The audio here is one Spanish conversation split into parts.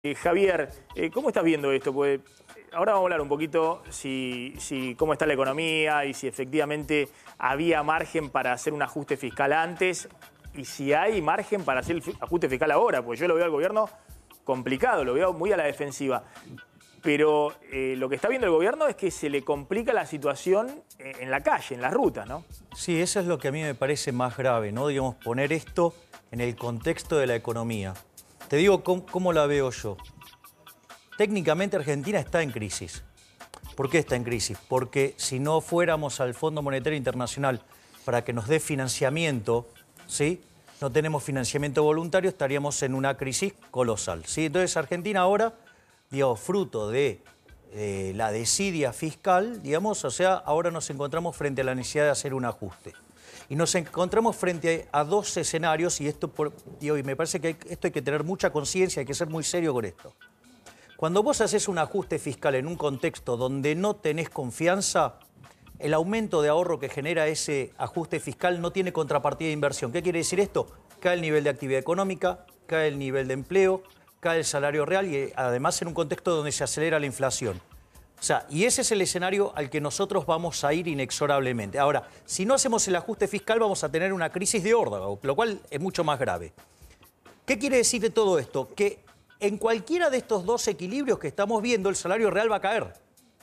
Javier, ¿cómo estás viendo esto? Pues ahora vamos a hablar un poquito cómo está la economía y si efectivamente había margen para hacer un ajuste fiscal antes y si hay margen para hacer el ajuste fiscal ahora, pues yo lo veo al gobierno complicado, lo veo muy a la defensiva. Pero lo que está viendo el gobierno es que se le complica la situación en la calle, en las rutas, ¿no? Sí, eso es lo que a mí me parece más grave, ¿no? Digamos, poner esto en el contexto de la economía. Te digo cómo la veo yo. Técnicamente Argentina está en crisis. ¿Por qué está en crisis? Porque si no fuéramos al Fondo Monetario Internacional para que nos dé financiamiento, ¿sí? No tenemos financiamiento voluntario, estaríamos en una crisis colosal, ¿sí? Entonces Argentina ahora, digamos, fruto de la desidia fiscal, digamos, o sea, ahora nos encontramos frente a la necesidad de hacer un ajuste. Y nos encontramos frente a dos escenarios, y esto y me parece que esto hay que tener mucha conciencia, hay que ser muy serio con esto. Cuando vos haces un ajuste fiscal en un contexto donde no tenés confianza, el aumento de ahorro que genera ese ajuste fiscal no tiene contrapartida de inversión. ¿Qué quiere decir esto? Cae el nivel de actividad económica, cae el nivel de empleo, cae el salario real y además en un contexto donde se acelera la inflación. O sea, y ese es el escenario al que nosotros vamos a ir inexorablemente. Ahora, si no hacemos el ajuste fiscal vamos a tener una crisis de órdago, lo cual es mucho más grave. ¿Qué quiere decir de todo esto? Que en cualquiera de estos dos equilibrios que estamos viendo, el salario real va a caer.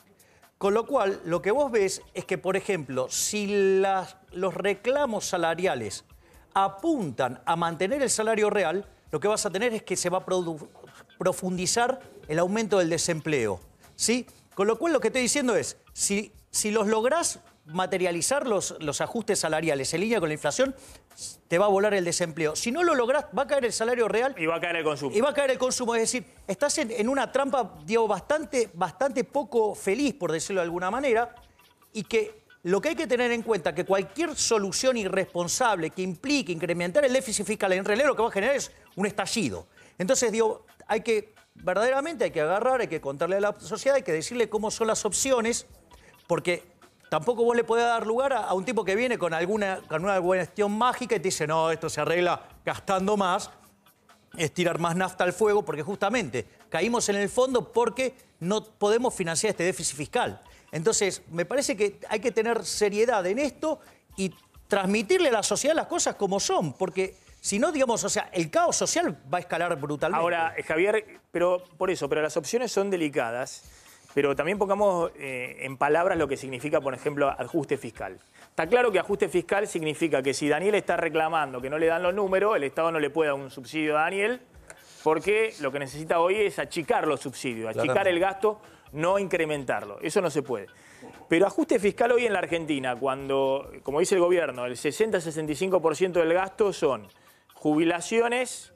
Con lo cual, lo que vos ves es que, por ejemplo, si los reclamos salariales apuntan a mantener el salario real, lo que vas a tener es que se va a profundizar el aumento del desempleo, ¿sí? Con lo cual lo que estoy diciendo es, si los lográs materializar los ajustes salariales en línea con la inflación, te va a volar el desempleo. Si no lo lográs, va a caer el salario real. Y va a caer el consumo. Y va a caer el consumo. Es decir, estás en una trampa, digo, bastante poco feliz, por decirlo de alguna manera, y que lo que hay que tener en cuenta es que cualquier solución irresponsable que implique incrementar el déficit fiscal en realidad lo que va a generar es un estallido. Entonces, digo, verdaderamente hay que agarrar, hay que contarle a la sociedad, hay que decirle cómo son las opciones, porque tampoco vos le podés dar lugar a un tipo que viene con una cuestión mágica y te dice, no, esto se arregla gastando más, es tirar más nafta al fuego, porque justamente caímos en el fondo porque no podemos financiar este déficit fiscal. Entonces, me parece que hay que tener seriedad en esto y transmitirle a la sociedad las cosas como son, porque si no, digamos, o sea, el caos social va a escalar brutalmente. Ahora, Javier, pero las opciones son delicadas, pero también pongamos en palabras lo que significa, por ejemplo, ajuste fiscal. Está claro que ajuste fiscal significa que si Daniel está reclamando que no le dan los números, el Estado no le puede dar un subsidio a Daniel, porque lo que necesita hoy es achicar los subsidios, achicar el gasto, no incrementarlo. Eso no se puede. Pero ajuste fiscal hoy en la Argentina, cuando, como dice el gobierno, el 60-65% del gasto son jubilaciones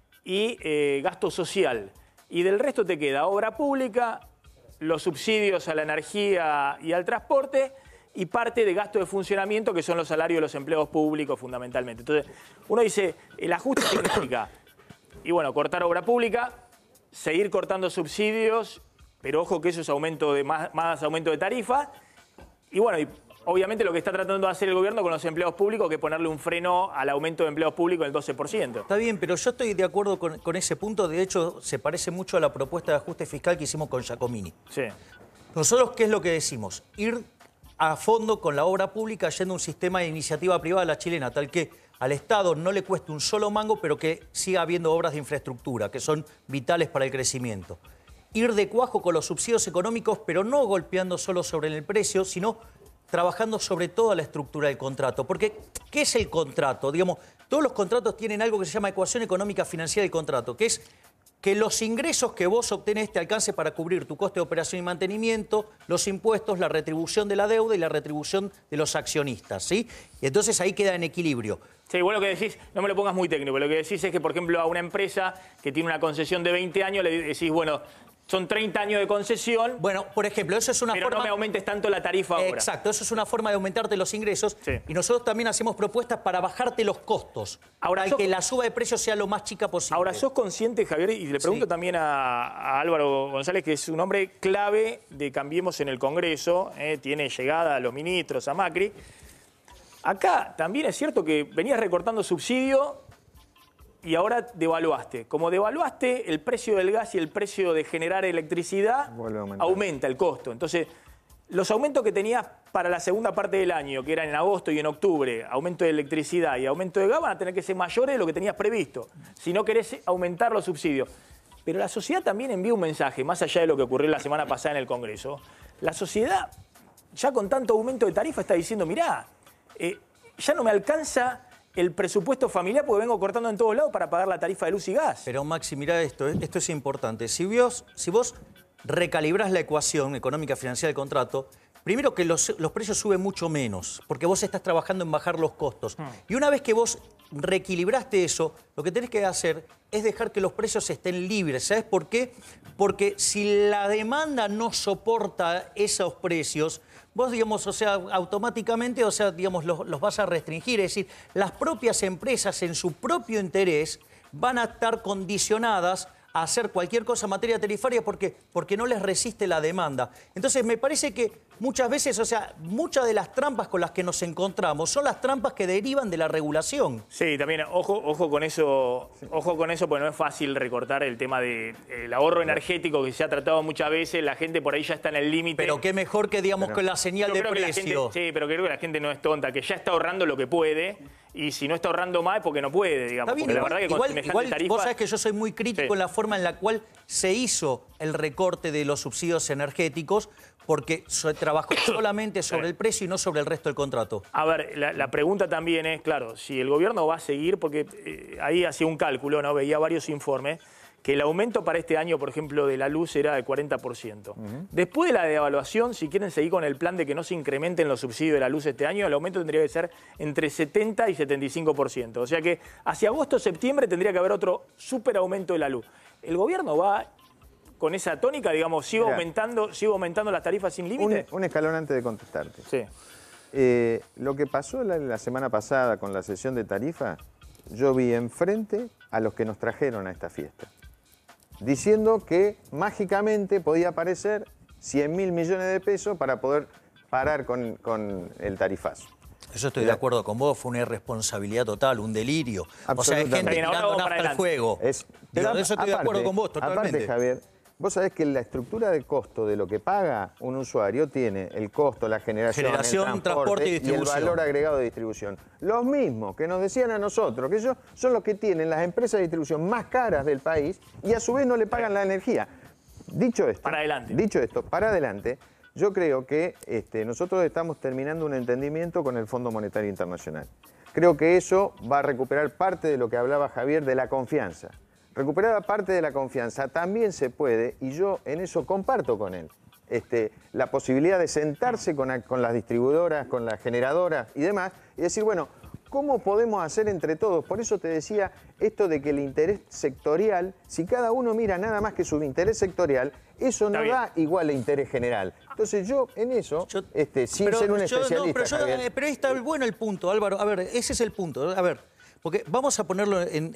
y gasto social. Y del resto te queda obra pública, los subsidios a la energía y al transporte y parte de gasto de funcionamiento, que son los salarios de los empleados públicos fundamentalmente. Entonces, uno dice, el ajuste significa, y bueno, cortar obra pública, seguir cortando subsidios, pero ojo que eso es más aumento de tarifa, y bueno, y obviamente lo que está tratando de hacer el gobierno con los empleados públicos, que es ponerle un freno al aumento de empleados públicos del 12%. Está bien, pero yo estoy de acuerdo con ese punto. De hecho, se parece mucho a la propuesta de ajuste fiscal que hicimos con Giacomini. Sí. Nosotros, ¿qué es lo que decimos? Ir a fondo con la obra pública yendo a un sistema de iniciativa privada a la chilena, tal que al Estado no le cueste un solo mango, pero que siga habiendo obras de infraestructura, que son vitales para el crecimiento. Ir de cuajo con los subsidios económicos, pero no golpeando solo sobre el precio, sino trabajando sobre toda la estructura del contrato. Porque, ¿qué es el contrato? Digamos, todos los contratos tienen algo que se llama ecuación económica financiera del contrato, que es que los ingresos que vos obtenés te alcance para cubrir tu coste de operación y mantenimiento, los impuestos, la retribución de la deuda y la retribución de los accionistas, ¿sí? Y entonces ahí queda en equilibrio. Sí, vos lo que decís, no me lo pongas muy técnico, lo que decís es que, por ejemplo, a una empresa que tiene una concesión de 20 años, le decís, bueno, son 30 años de concesión. Bueno, por ejemplo, eso es una forma... Pero no me aumentes tanto la tarifa ahora. Exacto, eso es una forma de aumentarte los ingresos. Sí. Y nosotros también hacemos propuestas para bajarte los costos. Ahora, que la suba de precios sea lo más chica posible. Ahora, ¿sos consciente, Javier? Y le pregunto también a Álvaro González, que es un hombre clave de Cambiemos en el Congreso, tiene llegada a los ministros, a Macri. Acá también es cierto que venías recortando subsidio y ahora devaluaste. Como devaluaste, el precio del gas y el precio de generar electricidad aumenta el costo. Entonces, los aumentos que tenías para la segunda parte del año, que eran en agosto y en octubre, aumento de electricidad y aumento de gas, van a tener que ser mayores de lo que tenías previsto, si no querés aumentar los subsidios. Pero la sociedad también envía un mensaje, más allá de lo que ocurrió la semana pasada en el Congreso. La sociedad, ya con tanto aumento de tarifa, está diciendo, mirá, ya no me alcanza el presupuesto familiar porque vengo cortando en todos lados para pagar la tarifa de luz y gas. Pero Maxi, mirá esto es importante. Si vos recalibrás la ecuación económica financiera del contrato, primero que los precios suben mucho menos, porque vos estás trabajando en bajar los costos. Y una vez que vos reequilibraste eso, lo que tenés que hacer es dejar que los precios estén libres. ¿Sabes por qué? Porque si la demanda no soporta esos precios, vos, digamos, o sea, automáticamente, o sea, digamos, los vas a restringir. Es decir, las propias empresas en su propio interés van a estar condicionadas a hacer cualquier cosa en materia tarifaria porque no les resiste la demanda. Entonces, me parece que muchas veces, o sea, muchas de las trampas con las que nos encontramos son las trampas que derivan de la regulación. Sí, también, ojo con eso, porque no es fácil recortar el tema del ahorro energético que se ha tratado muchas veces, la gente por ahí ya está en el límite. Pero qué mejor que, digamos, con la señal de precio. Sí, pero creo que la gente no es tonta, que ya está ahorrando lo que puede. Y si no está ahorrando más es porque no puede, digamos. Está bien, la verdad que con semejante tarifa... Vos sabés que yo soy muy crítico en la forma en la cual se hizo el recorte de los subsidios energéticos, porque trabajó solamente sobre el precio y no sobre el resto del contrato. A ver, la pregunta también es, claro, si el gobierno va a seguir, porque ahí hacía un cálculo, ¿no? Veía varios informes, que el aumento para este año, por ejemplo, de la luz era de 40%. Después de la devaluación, si quieren seguir con el plan de que no se incrementen los subsidios de la luz este año, el aumento tendría que ser entre 70 y 75%. O sea que hacia agosto, septiembre tendría que haber otro súper aumento de la luz. El gobierno va con esa tónica, digamos, sigo aumentando las tarifas sin límite. Un escalón antes de contestarte. Sí. Lo que pasó la semana pasada con la sesión de tarifa, yo vi enfrente a los que nos trajeron a esta fiesta, diciendo que mágicamente podía aparecer 100.000 millones de pesos para poder parar con el tarifazo. Eso estoy de acuerdo con vos, fue una irresponsabilidad total, un delirio. O sea, hay gente tirando nafta al fuego. Pero eso estoy de acuerdo con vos, totalmente. Aparte, Javier, vos sabés que la estructura de costo de lo que paga un usuario tiene el costo, la generación, el transporte y el valor agregado de distribución. Los mismos que nos decían a nosotros, que ellos son los que tienen las empresas de distribución más caras del país y a su vez no le pagan la energía. Dicho esto, para adelante, yo creo que nosotros estamos terminando un entendimiento con el Fondo Monetario Internacional. Creo que eso va a recuperar parte de lo que hablaba Javier de la confianza. Recuperada parte de la confianza también se puede, y yo en eso comparto con él, la posibilidad de sentarse con las distribuidoras, con las generadoras y demás, y decir, bueno, ¿cómo podemos hacer entre todos? Por eso te decía esto de que el interés sectorial, si cada uno mira nada más que su interés sectorial, eso no da igual a interés general. Entonces yo en eso, sin ser un especialista... Pero ahí está bueno el punto, Álvaro. A ver, ese es el punto. A ver, porque vamos a ponerlo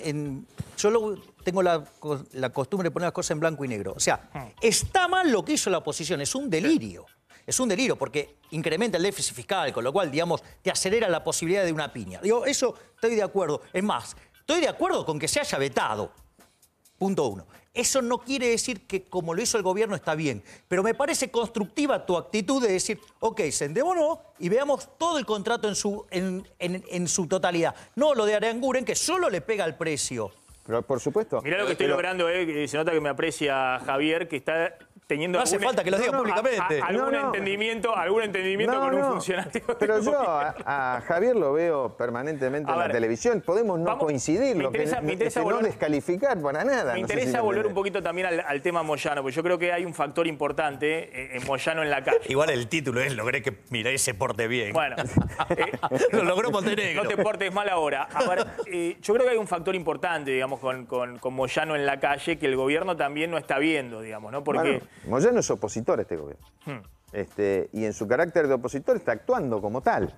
yo tengo la costumbre de poner las cosas en blanco y negro. O sea, está mal lo que hizo la oposición, es un delirio. Es un delirio porque incrementa el déficit fiscal, con lo cual, digamos, te acelera la posibilidad de una piña. Digo, eso estoy de acuerdo. Es más, estoy de acuerdo con que se haya vetado. Punto uno. Eso no quiere decir que como lo hizo el gobierno está bien, pero me parece constructiva tu actitud de decir, ok, sentémonos y veamos todo el contrato en su totalidad. No lo de Aranguren, que solo le pega al precio. Pero por supuesto. Mirá lo que estoy logrando, se nota que me aprecia Javier, que está teniendo... No hace falta que lo diga públicamente. Algún entendimiento con un funcionario. Pero yo a Javier lo veo permanentemente en la televisión. Podemos no coincidir, no descalificar para nada. Me interesa volver un poquito también al tema Moyano, porque yo creo que hay un factor importante en Moyano en la calle. Igual el título es logré que Milei se porte bien. Bueno. Lo logró Montenegro. No te portes mal ahora. A ver, yo creo que hay un factor importante, digamos, con Moyano en la calle, que el gobierno también no está viendo, digamos, ¿no? Porque... Moyano es opositor a este gobierno. Y en su carácter de opositor está actuando como tal.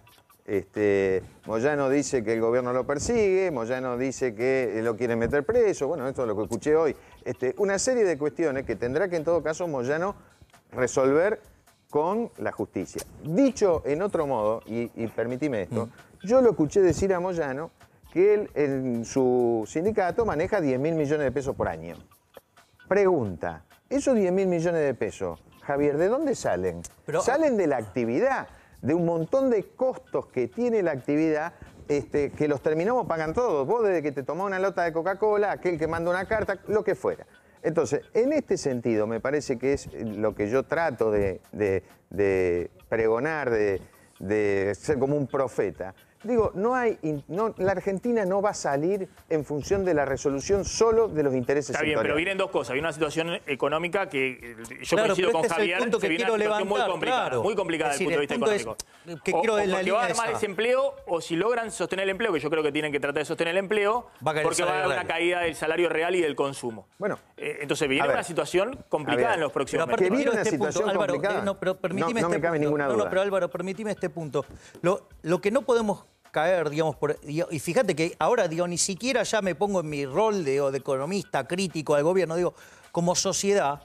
Moyano dice que el gobierno lo persigue, Moyano dice que lo quieren meter preso, bueno, esto es lo que escuché hoy. Una serie de cuestiones que tendrá que en todo caso Moyano resolver con la justicia. Dicho en otro modo, y permitime esto, yo lo escuché decir a Moyano que él en su sindicato maneja 10.000 millones de pesos por año. Pregunta, esos 10.000 millones de pesos, Javier, ¿de dónde salen? Salen de la actividad, de un montón de costos que tiene la actividad, que los terminamos pagan todos. Vos desde que te tomás una lata de Coca-Cola, aquel que manda una carta, lo que fuera. Entonces, en este sentido, me parece que es lo que yo trato de pregonar, de ser como un profeta. Digo, la Argentina no va a salir en función de la resolución solo de los intereses sectoriales. Está bien, pero vienen dos cosas. Hay una situación económica que yo coincido con Javier, que viene una situación muy complicada, muy complicada desde el punto de vista económico. Porque va a haber más desempleo, o si logran sostener el empleo, que yo creo que tienen que tratar de sostener el empleo, porque va a haber una caída del salario real y del consumo. Bueno, entonces viene una situación complicada en los próximos meses. Que viene una situación complicada. No me cabe ninguna duda. Pero Álvaro, permíteme este punto. Lo que no podemos caer, digamos, y fíjate que ahora, digo, ni siquiera ya me pongo en mi rol de economista crítico al gobierno, digo, como sociedad,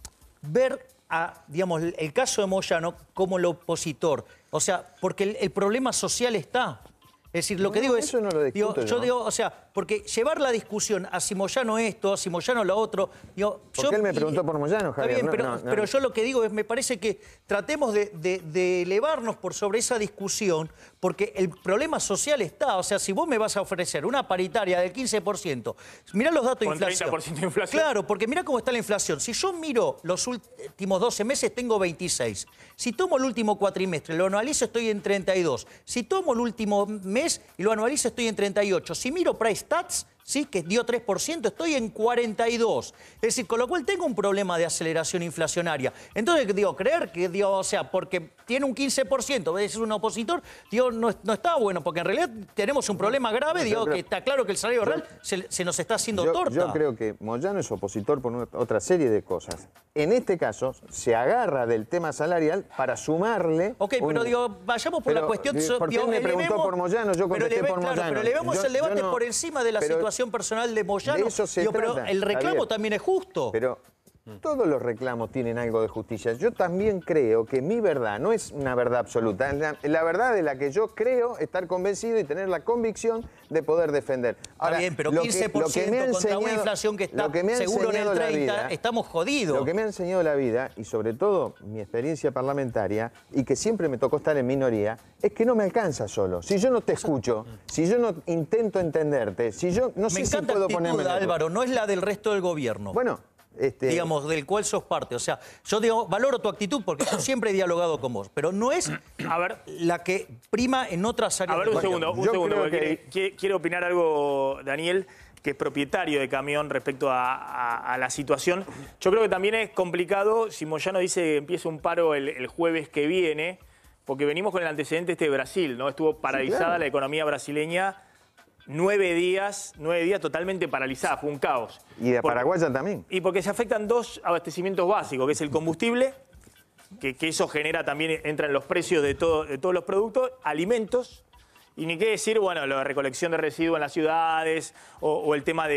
ver digamos, el caso de Moyano como el opositor. O sea, porque el problema social está. Es decir, lo que digo es... Eso no lo discuto yo digo, o sea, porque llevar la discusión a si Moyano esto, a si Moyano lo otro... Porque él me preguntó por Moyano, Javier. Está bien, pero yo lo que digo es, me parece que tratemos de elevarnos por sobre esa discusión, porque el problema social está. O sea, si vos me vas a ofrecer una paritaria del 15%, mirá los datos de inflación. Con 30% de inflación. Claro, porque mirá cómo está la inflación. Si yo miro los últimos 12 meses, tengo 26. Si tomo el último cuatrimestre, lo anualizo, estoy en 32. Si tomo el último mes y lo anualizo, estoy en 38. Si miro Price Stats, ¿sí?, que dio 3%, estoy en 42. Es decir, con lo cual tengo un problema de aceleración inflacionaria. Entonces, digo, creer que, digo, o sea, porque tiene un 15%, es un opositor, digo, no está bueno, porque en realidad tenemos un problema grave, digo, que está claro que el salario real se nos está haciendo torta. Yo creo que Moyano es opositor por otra serie de cosas. En este caso, se agarra del tema salarial para sumarle... Ok, pero digo, vayamos por la cuestión... Porque él me preguntó por Moyano, yo contesté por Moyano. Pero elevemos el debate por encima de la situación personal de Moyano. De eso se trata, pero el reclamo, Javier, también es justo. Pero todos los reclamos tienen algo de justicia. Yo también creo que mi verdad no es una verdad absoluta. La verdad de la que yo creo estar convencido y tener la convicción de poder defender. Ahora, está bien, pero 15% contra una inflación que está seguro en el 30%, estamos jodidos. Lo que me ha enseñado la vida, y sobre todo mi experiencia parlamentaria, y que siempre me tocó estar en minoría, es que no me alcanza solo. Si yo no te escucho, si yo no intento entenderte, si yo no sé si puedo ponerme... Álvaro, no es la del resto del gobierno. Bueno... digamos, del cual sos parte. O sea, yo digo, valoro tu actitud porque yo siempre he dialogado con vos, pero no es la que prima en otras áreas. A ver, un segundo, quiero opinar algo, Daniel, que es propietario de Camión respecto a la situación. Yo creo que también es complicado si Moyano dice que empieza un paro el jueves que viene, porque venimos con el antecedente de Brasil, ¿no? Estuvo paralizada la economía brasileña 9 días totalmente paralizada, fue un caos. Y de Paraguay también. Y porque se afectan dos abastecimientos básicos, que es el combustible, que eso genera también, entra en los precios de todos los productos, alimentos, y ni qué decir, bueno, la recolección de residuos en las ciudades, o el tema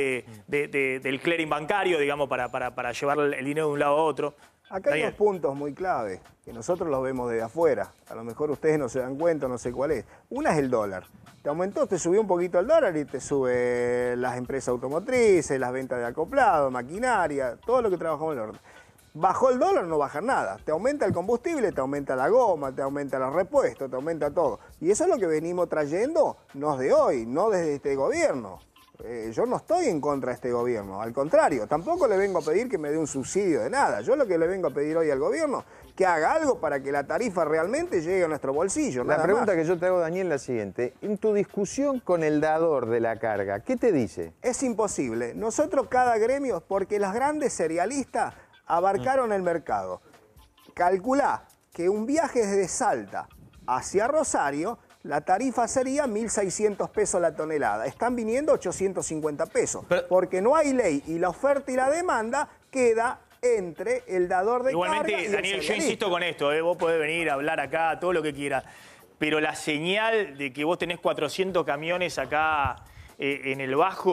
del clearing bancario, digamos, para llevar el dinero de un lado a otro. Acá hay dos puntos muy claves, que nosotros los vemos desde afuera. A lo mejor ustedes no se dan cuenta, no sé cuál es. Una es el dólar. Te aumentó, te subió un poquito el dólar y te sube las empresas automotrices, las ventas de acoplado, maquinaria, todo lo que trabajamos en el orden. Bajó el dólar, no baja nada. Te aumenta el combustible, te aumenta la goma, te aumenta los repuestos, te aumenta todo. Y eso es lo que venimos trayendo, no de hoy, no desde este gobierno. Yo no estoy en contra de este gobierno, al contrario, tampoco le vengo a pedir que me dé un subsidio de nada. Yo lo que le vengo a pedir hoy al gobierno, que haga algo para que la tarifa realmente llegue a nuestro bolsillo. La pregunta que yo te hago, Daniel, es la siguiente. En tu discusión con el dador de la carga, ¿qué te dice? Es imposible. Nosotros cada gremio, porque los grandes cerealistas abarcaron el mercado. Calculá que un viaje desde Salta hacia Rosario, la tarifa sería 1.600 pesos la tonelada. Están viniendo 850 pesos. Porque no hay ley y la oferta y la demanda queda entre el dador de carga y el Igualmente, Daniel, yo insisto con esto, vos podés venir a hablar acá, todo lo que quieras, pero la señal de que vos tenés 400 camiones acá en el Bajo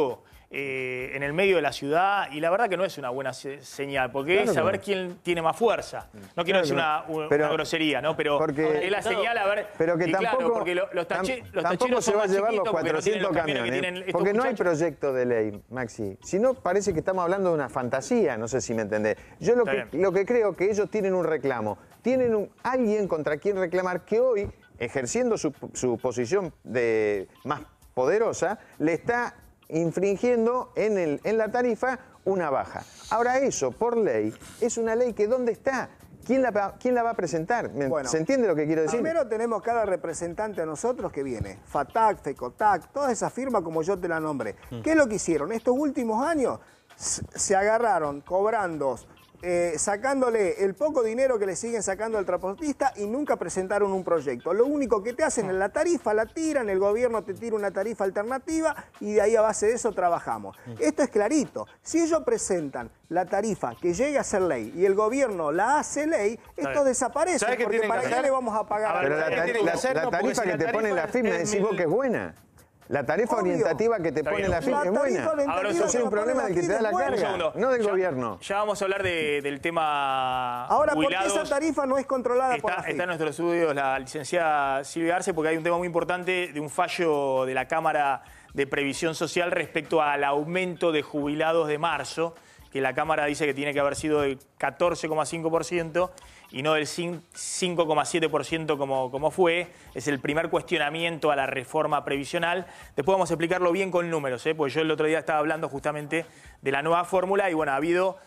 en el medio de la ciudad, y la verdad que no es una buena señal, porque es saber quién tiene más fuerza. No quiero decir una grosería, ¿no? Pero es la señal, a ver... Pero que tampoco, claro, porque los tampoco se va a llevar los 400 camiones, porque no hay proyecto de ley, Maxi. Si no, parece que estamos hablando de una fantasía, no sé si me entendés. Yo lo que creo que ellos tienen un reclamo, tienen alguien contra quien reclamar que hoy, ejerciendo su posición más poderosa, le está infringiendo en la tarifa una baja. Ahora eso, por ley, es una ley que ¿dónde está? ¿Quién la va a presentar? Bueno, ¿se entiende lo que quiero decir? Primero tenemos cada representante a nosotros que viene. FATAC, FECOTAC, todas esas firmas como yo te la nombré. ¿Qué es lo que hicieron? Estos últimos años se agarraron cobrando, sacándole el poco dinero que le siguen sacando al transportista y nunca presentaron un proyecto. Lo único que te hacen en la tarifa, la tiran, el gobierno te tira una tarifa alternativa y de ahí a base de eso trabajamos. Esto es clarito. Si ellos presentan la tarifa que llegue a ser ley y el gobierno la hace ley, esto desaparece. Porque ¿para qué le vamos a pagar? Pero la tarifa que te pone la firma, decís vos que es buena. La tarifa orientativa que te pone la FIP es buena. Ahora eso es un problema del que te da la carga, no del gobierno. Ya vamos a hablar del tema ahora, jubilados. ¿por qué esa tarifa no es controlada por la FIP? Está en nuestros estudios la licenciada Silvia Arce, porque hay un tema muy importante de un fallo de la Cámara de Previsión Social respecto al aumento de jubilados de marzo, que la Cámara dice que tiene que haber sido del 14,5% y no del 5,7% como fue. Es el primer cuestionamiento a la reforma previsional. Después vamos a explicarlo bien con números, porque yo el otro día estaba hablando justamente de la nueva fórmula y bueno, ha habido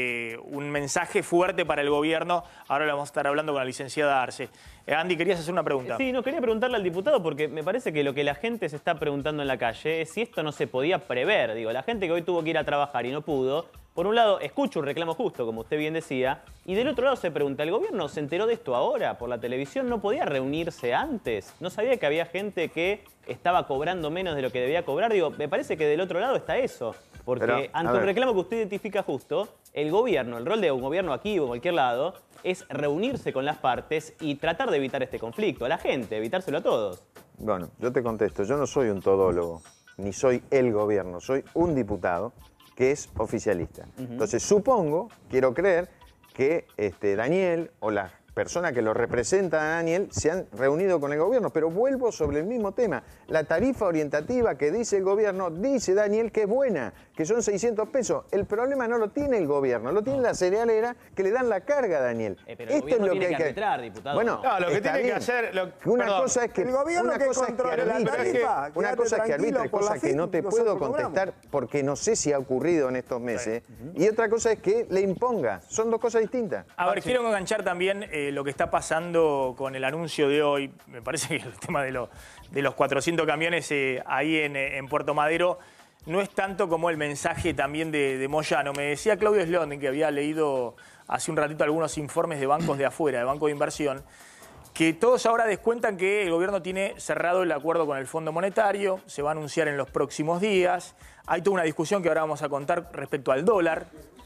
un mensaje fuerte para el gobierno. Ahora lo vamos a estar hablando con la licenciada Arce. Andy, ¿querías hacer una pregunta? Sí, no, quería preguntarle al diputado porque me parece que lo que la gente se está preguntando en la calle es si esto no se podía prever. Digo, la gente que hoy tuvo que ir a trabajar y no pudo, por un lado, escucha un reclamo justo, como usted bien decía, y del otro lado se pregunta, ¿el gobierno se enteró de esto ahora por la televisión? ¿No podía reunirse antes? ¿No sabía que había gente que estaba cobrando menos de lo que debía cobrar? Digo, me parece que del otro lado está eso. Porque ante un reclamo que usted identifica justo, el gobierno, el rol de un gobierno aquí o en cualquier lado, es reunirse con las partes y tratar de evitar este conflicto. A la gente, evitárselo a todos. Bueno, yo te contesto, yo no soy un todólogo, ni soy el gobierno, soy un diputado que es oficialista. Entonces supongo, quiero creer, que Daniel o las personas que lo representan a Daniel se han reunido con el gobierno, pero vuelvo sobre el mismo tema. La tarifa orientativa que dice el gobierno, dice Daniel que es buena, que son 600 pesos. El problema no lo tiene el gobierno, lo tiene la cerealera que le dan la carga a Daniel. Pero el gobierno tiene que arbitrar, diputado. Bueno, no, lo que tiene que hacer... Una cosa es que el gobierno que controle la tarifa, una cosa es que arbitre, cosa que no te puedo contestar porque no sé si ha ocurrido en estos meses, y otra cosa es que le imponga. Son dos cosas distintas. A ver, quiero enganchar también lo que está pasando con el anuncio de hoy. Me parece que el tema de los 400 camiones ahí en Puerto Madero no es tanto como el mensaje también de Moyano. Me decía Claudio Slotnik, que había leído hace un ratito algunos informes de bancos de afuera, de bancos de inversión, que todos ahora descuentan que el gobierno tiene cerrado el acuerdo con el Fondo Monetario, se va a anunciar en los próximos días. Hay toda una discusión que ahora vamos a contar respecto al dólar.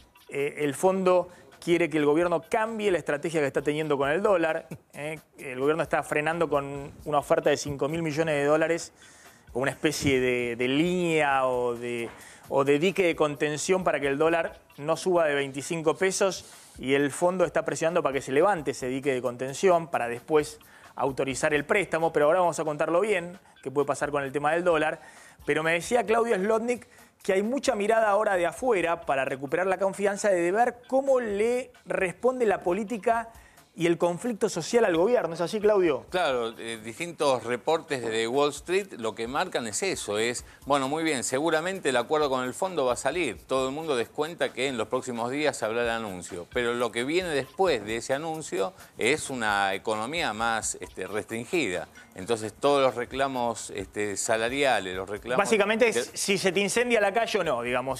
El fondo quiere que el gobierno cambie la estrategia que está teniendo con el dólar. El gobierno está frenando con una oferta de 5.000 millones de dólares, con una especie de línea o de dique de contención para que el dólar no suba de 25 pesos y el fondo está presionando para que se levante ese dique de contención para después autorizar el préstamo. Pero ahora vamos a contarlo bien, qué puede pasar con el tema del dólar. Pero me decía Claudio Slotnik que hay mucha mirada ahora de afuera para recuperar la confianza de ver cómo le responde la política y el conflicto social al gobierno. ¿Es así, Claudio? Claro, distintos reportes de Wall Street lo que marcan es eso, es, bueno, muy bien, seguramente el acuerdo con el fondo va a salir. Todo el mundo descuenta que en los próximos días se habrá el anuncio. Pero lo que viene después de ese anuncio es una economía más restringida. Entonces, todos los reclamos salariales, los reclamos... Básicamente es si se te incendia la calle o no, digamos.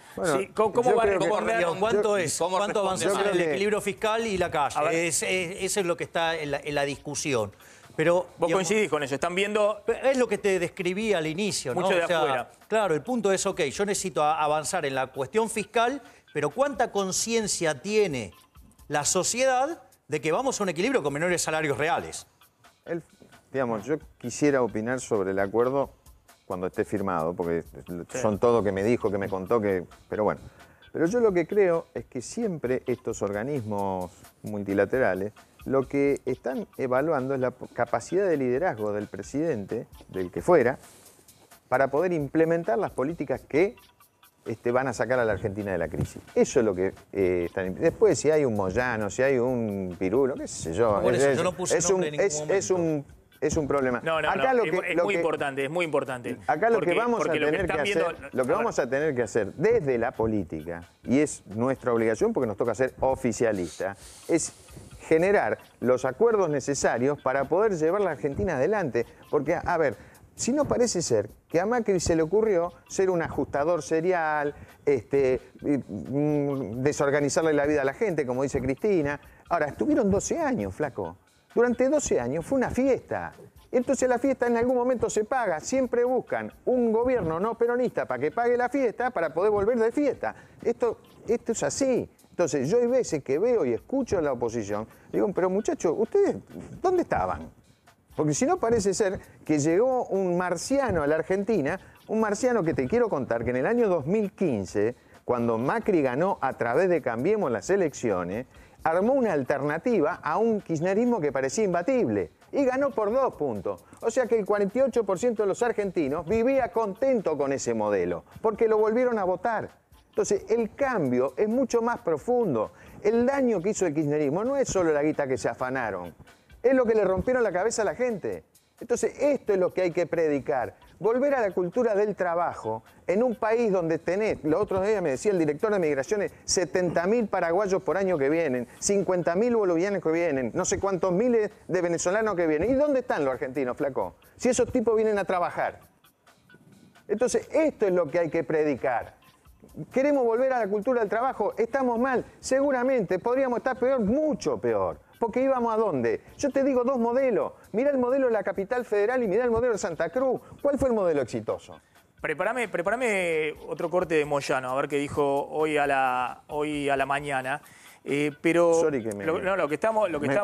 ¿Cómo va a responder? ¿Cuánto avanza el equilibrio fiscal y la calle? Eso es lo que está en la discusión. Pero, vos coincidís con eso, están viendo... Es lo que te describí al inicio, ¿no? Mucho de afuera. Claro, el punto es, ok, yo necesito avanzar en la cuestión fiscal, pero ¿cuánta conciencia tiene la sociedad de que vamos a un equilibrio con menores salarios reales? Digamos, yo quisiera opinar sobre el acuerdo cuando esté firmado, porque son todo que me dijo, que me contó, pero bueno. Pero yo lo que creo es que siempre estos organismos multilaterales lo que están evaluando es la capacidad de liderazgo del presidente, del que fuera, para poder implementar las políticas que van a sacar a la Argentina de la crisis. Eso es lo que están... Después, si hay un Moyano, si hay un Pirulo, qué sé yo... Yo no puse nombre en ningún momento. Es un problema. Es muy importante. Acá lo que vamos a tener que hacer desde la política, y es nuestra obligación porque nos toca ser oficialista, es generar los acuerdos necesarios para poder llevar la Argentina adelante. Porque, a ver, si no parece ser que a Macri se le ocurrió ser un ajustador serial, desorganizarle la vida a la gente, como dice Cristina. Ahora, estuvieron 12 años, flaco. Durante 12 años fue una fiesta. Entonces la fiesta en algún momento se paga. Siempre buscan un gobierno no peronista para que pague la fiesta para poder volver de fiesta. Esto es así. Entonces yo hay veces que veo y escucho a la oposición, digo, pero muchachos, ¿ustedes dónde estaban? Porque si no parece ser que llegó un marciano a la Argentina, un marciano que te quiero contar que en el año 2015, cuando Macri ganó a través de Cambiemos las elecciones, armó una alternativa a un kirchnerismo que parecía imbatible y ganó por 2 puntos. O sea que el 48% de los argentinos vivía contento con ese modelo, porque lo volvieron a votar. Entonces, el cambio es mucho más profundo. El daño que hizo el kirchnerismo no es solo la guita que se afanaron, es lo que le rompieron la cabeza a la gente. Entonces, esto es lo que hay que predicar. Volver a la cultura del trabajo en un país donde tenés, los otros días me decía el director de Migraciones, 70.000 paraguayos por año que vienen, 50.000 bolivianos que vienen, no sé cuántos miles de venezolanos que vienen. ¿Y dónde están los argentinos, flaco? Si esos tipos vienen a trabajar. Entonces, esto es lo que hay que predicar. ¿Queremos volver a la cultura del trabajo? ¿Estamos mal? Seguramente. Podríamos estar peor, mucho peor. Porque íbamos a dónde. Yo te digo 2 modelos. Mirá el modelo de la Capital Federal y mirá el modelo de Santa Cruz. ¿Cuál fue el modelo exitoso? Prepárame otro corte de Moyano, a ver qué dijo hoy a la mañana. Pero Sorry que lo que estamos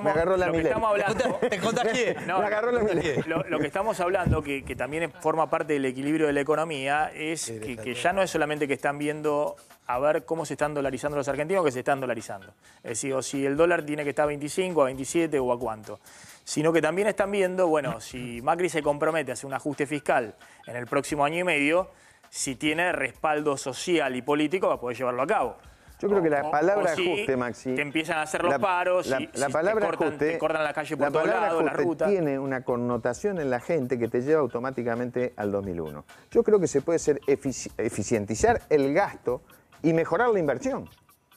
hablando, te contagié. No, me agarró la Milei. Lo que estamos hablando, que también forma parte del equilibrio de la economía, es que ya no es solamente que están viendo a ver cómo se están dolarizando los argentinos, que se están dolarizando. Es decir, o si el dólar tiene que estar a 25, a 27 o a cuánto. Sino que también están viendo, bueno, si Macri se compromete a hacer un ajuste fiscal en el próximo año y medio, si tiene respaldo social y político para poder llevarlo a cabo. Yo creo que la palabra ajuste, Maxi... te empiezan a hacer los paros y la palabra te cortan la calle por todos lados, la ruta. Tiene una connotación en la gente que te lleva automáticamente al 2001. Yo creo que se puede eficientizar el gasto y mejorar la inversión.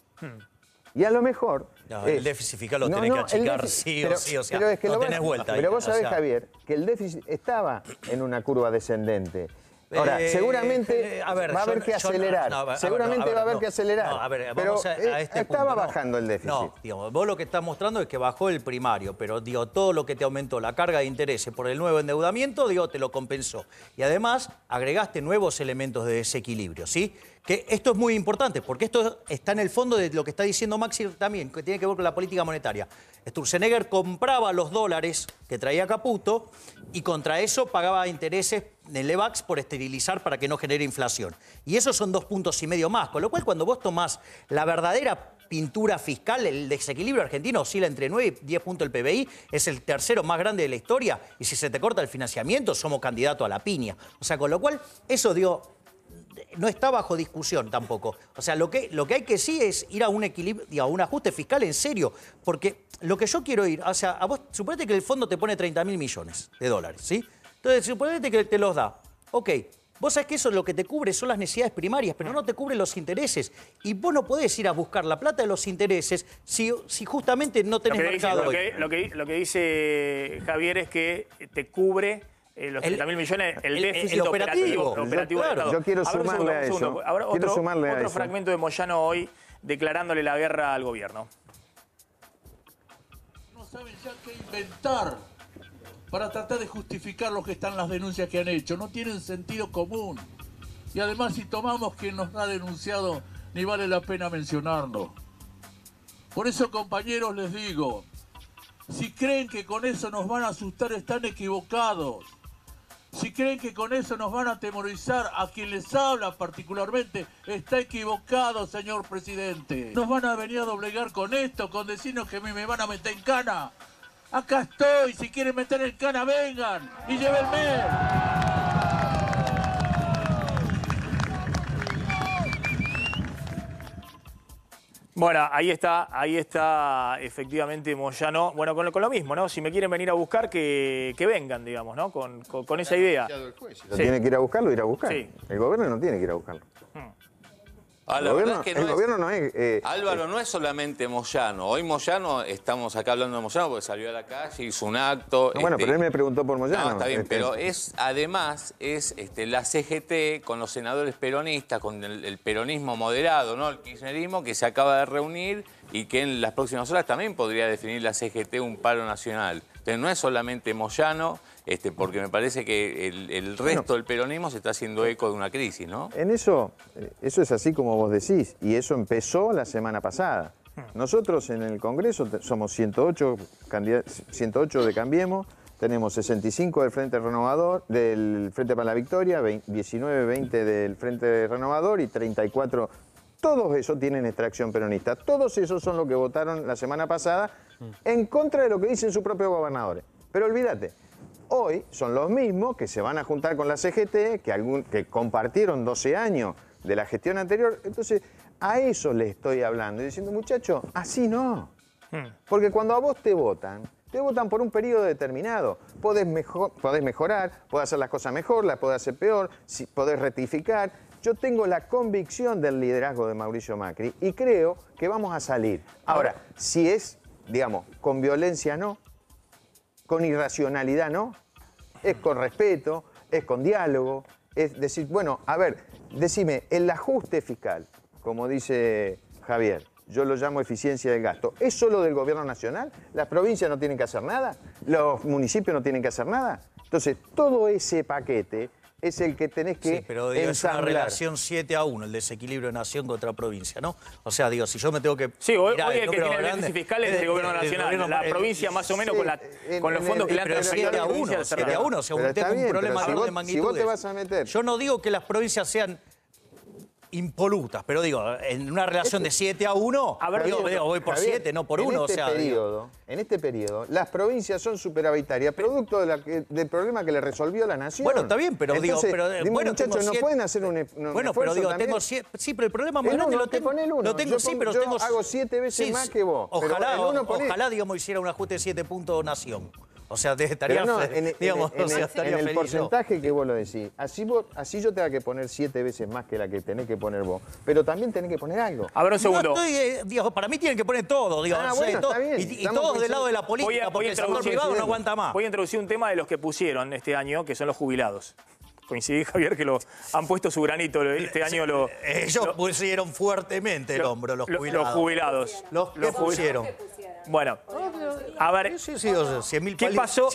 Y a lo mejor... No, el déficit fiscal lo tenés que achicar sí o sí, o sea, pero es que no tenés vuelta ahí. Pero vos sabés, Javier, que el déficit estaba en una curva descendente. Ahora, seguramente va a haber que acelerar. Seguramente va a haber que acelerar. Pero estaba bajando el déficit. No, digamos, vos lo que estás mostrando es que bajó el primario, pero digo, todo lo que te aumentó la carga de intereses por el nuevo endeudamiento, digo, te lo compensó. Y además agregaste nuevos elementos de desequilibrio, ¿sí? Que esto es muy importante, porque esto está en el fondo de lo que está diciendo Maxi también, que tiene que ver con la política monetaria. Sturzenegger compraba los dólares que traía Caputo y contra eso pagaba intereses en el EVAX por esterilizar para que no genere inflación. Y esos son 2,5 puntos más, con lo cual cuando vos tomás la verdadera pintura fiscal, el desequilibrio argentino oscila entre 9 y 10 puntos el PBI, es el tercero más grande de la historia, y si se te corta el financiamiento somos candidatos a la piña. O sea, con lo cual eso, digo, no está bajo discusión tampoco. O sea, lo que hay que sí es ir a un equilibrio, a un ajuste fiscal en serio. Porque lo que yo quiero ir, o sea, a vos, suponete que el fondo te pone 30.000 millones de dólares, ¿sí? Entonces, suponete que te los da. Ok, vos sabés que eso es lo que te cubre, son las necesidades primarias, pero no te cubre los intereses. Y vos no podés ir a buscar la plata de los intereses si justamente no tenés mercado hoy. Lo que dice Javier es que te cubre... los 30.000 millones, el déficit operativo claro. Yo quiero sumarle a eso. Otro fragmento de Moyano hoy declarándole la guerra al gobierno. No saben ya qué inventar para tratar de justificar lo que están las denuncias que han hecho. No tienen sentido común. Y además, si tomamos quien nos ha denunciado, ni vale la pena mencionarlo. Por eso, compañeros, les digo, si creen que con eso nos van a asustar, están equivocados. Si creen que con eso nos van a atemorizar a quien les habla particularmente, está equivocado, señor presidente. Nos van a venir a doblegar con esto, con decirnos que me van a meter en cana. Acá estoy, si quieren meter en cana, vengan y llévenme. Bueno, ahí está efectivamente Moyano. Bueno, con lo mismo, ¿no? Si me quieren venir a buscar, que vengan, digamos, ¿no? Con esa idea. Si lo tiene que ir a buscarlo, irá a buscar. Sí. El gobierno no tiene que ir a buscarlo. La verdad es que el gobierno no es... Álvaro, no es solamente Moyano. Hoy Moyano, estamos acá hablando de Moyano porque salió a la calle, hizo un acto... No, bueno, pero él me preguntó por Moyano. No, está bien, pero además es la CGT con los senadores peronistas, con el peronismo moderado, ¿no? El kirchnerismo que se acaba de reunir y que en las próximas horas también podría definir la CGT un paro nacional. Entonces no es solamente Moyano, porque me parece que el resto del peronismo se está haciendo eco de una crisis, ¿no? En eso es así como vos decís, y eso empezó la semana pasada. Nosotros en el Congreso somos 108 de Cambiemos, tenemos 65 del Frente Renovador, del Frente para la Victoria, 19, 20 del Frente Renovador y 34... Todos esos tienen extracción peronista. Todos esos son los que votaron la semana pasada en contra de lo que dicen sus propios gobernadores. Pero olvídate, hoy son los mismos que se van a juntar con la CGT, que compartieron 12 años de la gestión anterior. Entonces, a eso les estoy hablando y diciendo, muchachos, así no. Porque cuando a vos te votan por un periodo determinado. Podés mejorar, podés hacer las cosas mejor, las podés hacer peor, podés rectificar. Yo tengo la convicción del liderazgo de Mauricio Macri y creo que vamos a salir. Ahora, si es, digamos, con violencia no, con irracionalidad no, es con respeto, es con diálogo, es decir, bueno, a ver, decime, el ajuste fiscal, como dice Javier, yo lo llamo eficiencia del gasto, ¿es solo del gobierno nacional? ¿Las provincias no tienen que hacer nada? ¿Los municipios no tienen que hacer nada? Entonces, todo ese paquete es el que tenés que pero digo, es una relación 7-1, el desequilibrio de nación contra provincia, ¿no? O sea, digo, si yo me tengo que... Sí, hoy el que tiene el déficit fiscal es el gobierno nacional, la provincia más o menos con los fondos que le han transferido a la provincia. 7-1, o sea, usted tiene un problema de magnitudes. Si vos te vas a meter... Yo no digo que las provincias sean impolutas, pero digo, en una relación de 7-1, voy por 7, no por 1. En este periodo, las provincias son superavitarias, producto del problema que le resolvió la nación. Bueno, está bien, pero entonces, bueno, muchachos, no pueden hacer un bueno, pero digo, tengo 7, sí, pero el problema más grande lo tengo. Yo hago 7 veces más que vos. Ojalá, digamos, hiciera un ajuste de 7 puntos nación. O sea, estaría en el porcentaje que vos lo decís. Así yo tenga que poner 7 veces más que la que tenés que poner vos. Pero también tenés que poner algo. A ver, un segundo. Para mí tienen que poner todo, digamos. Y todos del lado de la política, porque el sector privado no aguanta más. Voy a introducir un tema de los que pusieron este año, que son los jubilados. Coincidí, Javier, que han puesto su granito este año. Ellos pusieron fuertemente el hombro, los jubilados. Los pusieron. Bueno, a ver, ¿qué pasó?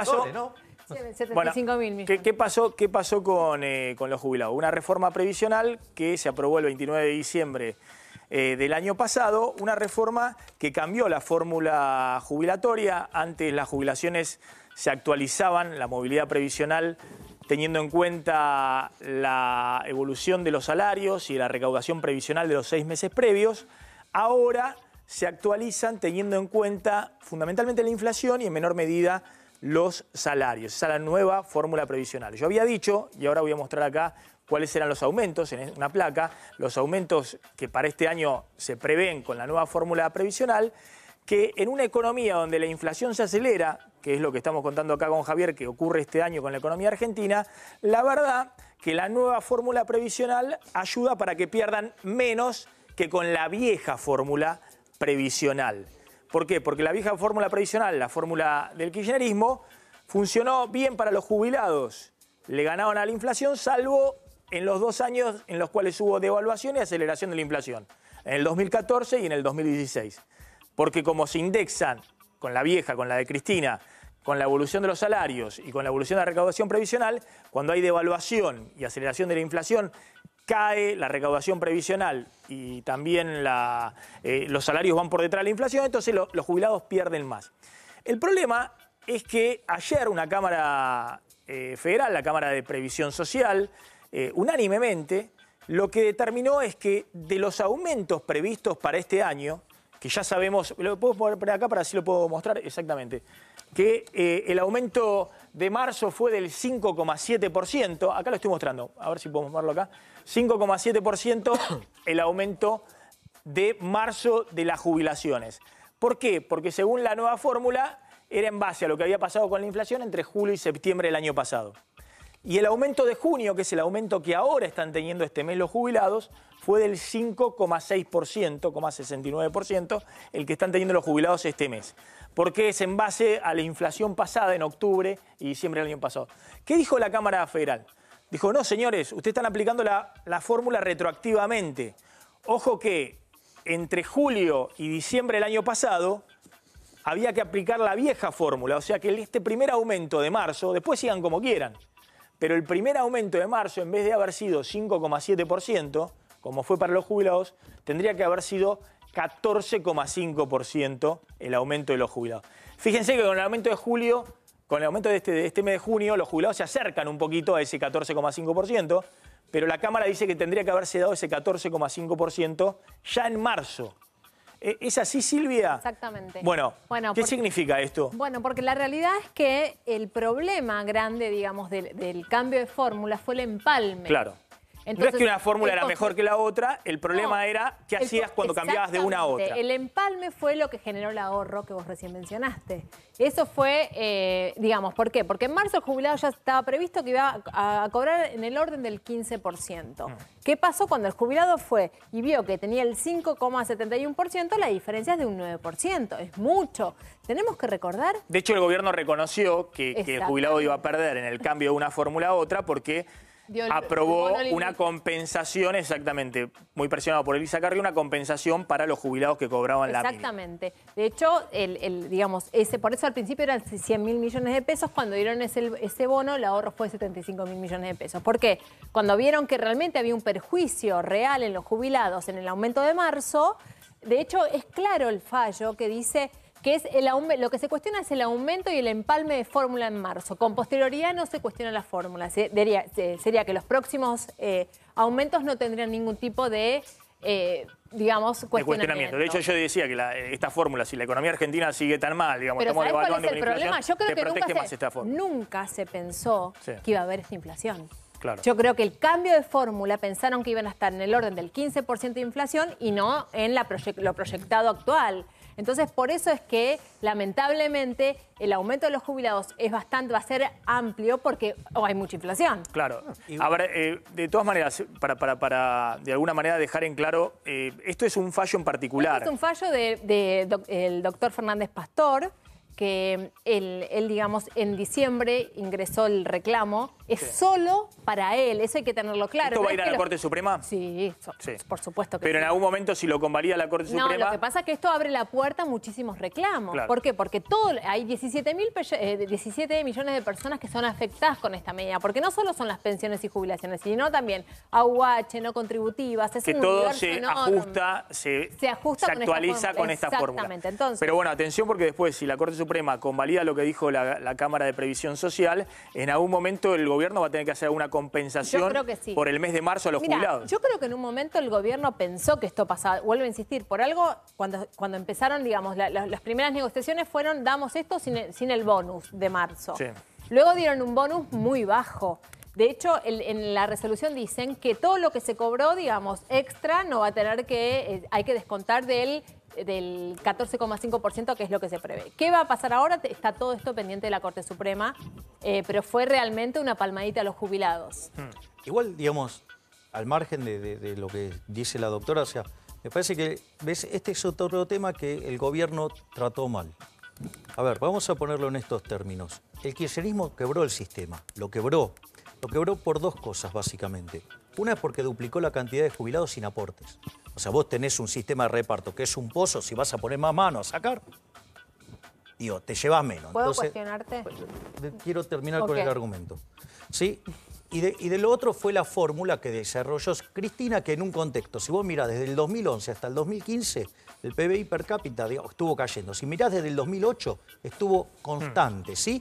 ¿Qué pasó con los jubilados? Una reforma previsional que se aprobó el 29 de diciembre del año pasado, una reforma que cambió la fórmula jubilatoria. Antes las jubilaciones se actualizaban, la movilidad previsional, teniendo en cuenta la evolución de los salarios y la recaudación previsional de los 6 meses previos. Ahora se actualizan teniendo en cuenta fundamentalmente la inflación y en menor medida los salarios. Esa es la nueva fórmula previsional. Yo había dicho, y ahora voy a mostrar acá cuáles eran los aumentos en una placa, los aumentos que para este año se prevén con la nueva fórmula previsional, que en una economía donde la inflación se acelera, que es lo que estamos contando acá con Javier, que ocurre este año con la economía argentina, la verdad que la nueva fórmula previsional ayuda para que pierdan menos que con la vieja fórmula previsional. ¿Por qué? Porque la vieja fórmula previsional, la fórmula del kirchnerismo, funcionó bien para los jubilados. Le ganaban a la inflación, salvo en los 2 años en los cuales hubo devaluación y aceleración de la inflación, en el 2014 y en el 2016. Porque como se indexan con la vieja, con la de Cristina, con la evolución de los salarios y con la evolución de la recaudación previsional, cuando hay devaluación y aceleración de la inflación, cae la recaudación previsional y también los salarios van por detrás de la inflación, entonces los jubilados pierden más. El problema es que ayer una Cámara Federal, la Cámara de Previsión Social, unánimemente, lo que determinó es que de los aumentos previstos para este año, que ya sabemos, lo puedo poner acá para así lo puedo mostrar exactamente, que el aumento de marzo fue del 5,7%, acá lo estoy mostrando, a ver si podemos verlo acá, 5,7% el aumento de marzo de las jubilaciones. ¿Por qué? Porque según la nueva fórmula era en base a lo que había pasado con la inflación entre julio y septiembre del año pasado. Y el aumento de junio, que es el aumento que ahora están teniendo este mes los jubilados, fue del 5,6%, 69%, el que están teniendo los jubilados este mes. Porque es en base a la inflación pasada en octubre y diciembre del año pasado. ¿Qué dijo la Cámara Federal? Dijo, no, señores, ustedes están aplicando la fórmula retroactivamente. Ojo que entre julio y diciembre del año pasado había que aplicar la vieja fórmula. O sea que este primer aumento de marzo, después sigan como quieran, pero el primer aumento de marzo, en vez de haber sido 5,7%, como fue para los jubilados, tendría que haber sido 14,5% el aumento de los jubilados. Fíjense que con el aumento de julio, con el aumento de este mes de junio, los jubilados se acercan un poquito a ese 14,5%, pero la Cámara dice que tendría que haberse dado ese 14,5% ya en marzo. ¿Es así, Silvia? Exactamente. Bueno, ¿qué significa esto? Bueno, porque la realidad es que el problema grande, digamos, del cambio de fórmula fue el empalme. Claro. Entonces, no es que una fórmula era mejor que la otra, el problema era qué hacías cuando cambiabas de una a otra. El empalme fue lo que generó el ahorro que vos recién mencionaste. Eso fue, digamos, ¿por qué? Porque en marzo el jubilado ya estaba previsto que iba a cobrar en el orden del 15%. ¿Qué pasó cuando el jubilado fue y vio que tenía el 5,71%? La diferencia es de un 9%, es mucho. Tenemos que recordar... De hecho, el gobierno reconoció que el jubilado iba a perder en el cambio de una fórmula a otra porque... aprobó una compensación, exactamente, muy presionado por Elisa Carrió, una compensación para los jubilados que cobraban la mínima. Exactamente. De hecho, digamos, por eso al principio eran 100.000 millones de pesos, cuando dieron ese bono, el ahorro fue de 75.000 millones de pesos. ¿Por qué? Cuando vieron que realmente había un perjuicio real en los jubilados en el aumento de marzo, de hecho es claro el fallo que dice... que es lo que se cuestiona es el aumento y el empalme de fórmula en marzo. Con posterioridad no se cuestiona la fórmula. Sería que los próximos aumentos no tendrían ningún tipo de, digamos, cuestionamiento. De hecho, yo decía que esta fórmula, si la economía argentina sigue tan mal, digamos, pero estamos devaluando ¿cuál es el problema? Yo creo que nunca se pensó que iba a haber esta inflación. Claro. Yo creo que el cambio de fórmula pensaron que iban a estar en el orden del 15% de inflación y no en lo proyectado actual. Entonces, por eso es que, lamentablemente, el aumento de los jubilados va a ser amplio porque hay mucha inflación. Claro. A ver, de todas maneras, para de alguna manera dejar en claro, esto es un fallo en particular. Esto es un fallo del doctor Fernández Pastor, que él, digamos, en diciembre ingresó el reclamo. Es solo para él, eso hay que tenerlo claro. ¿Esto va a ir a la Corte Suprema? Sí, por supuesto que sí. Pero en algún momento, si lo convalida la Corte Suprema... No, lo que pasa es que esto abre la puerta a muchísimos reclamos. Claro. ¿Por qué? Porque hay 17 millones de personas que son afectadas con esta medida. Porque no solo son las pensiones y jubilaciones, sino también AUH, no contributivas. Es que todo se ajusta, se actualiza con esta fórmula. Exactamente. Entonces, pero bueno, atención, porque después, si la Corte Suprema convalida lo que dijo la Cámara de Previsión Social, en algún momento el gobierno va a tener que hacer una compensación por el mes de marzo a los jubilados. Yo creo que en un momento el gobierno pensó que esto pasaba. Vuelvo a insistir, por algo, cuando empezaron, digamos, las primeras negociaciones fueron, damos esto sin el bonus de marzo. Sí. Luego dieron un bonus muy bajo. De hecho, en la resolución dicen que todo lo que se cobró, digamos, extra, no va a tener hay que descontar del 14,5%, que es lo que se prevé. ¿Qué va a pasar ahora? Está todo esto pendiente de la Corte Suprema, pero fue realmente una palmadita a los jubilados. Igual, digamos, al margen de lo que dice la doctora, o sea, me parece que, ¿ves? Este es otro tema que el gobierno trató mal. A ver, vamos a ponerlo en estos términos. El kirchnerismo quebró el sistema, lo quebró por dos cosas, básicamente. Una es porque duplicó la cantidad de jubilados sin aportes. O sea, vos tenés un sistema de reparto que es un pozo, si vas a poner más mano a sacar, digo, te llevas menos. ¿Puedo cuestionarte? Quiero terminar con el argumento. ¿Sí? Y de lo otro fue la fórmula que desarrolló Cristina, que en un contexto, si vos mirás desde el 2011 hasta el 2015, el PBI per cápita estuvo cayendo. Si mirás desde el 2008, estuvo constante, ¿sí?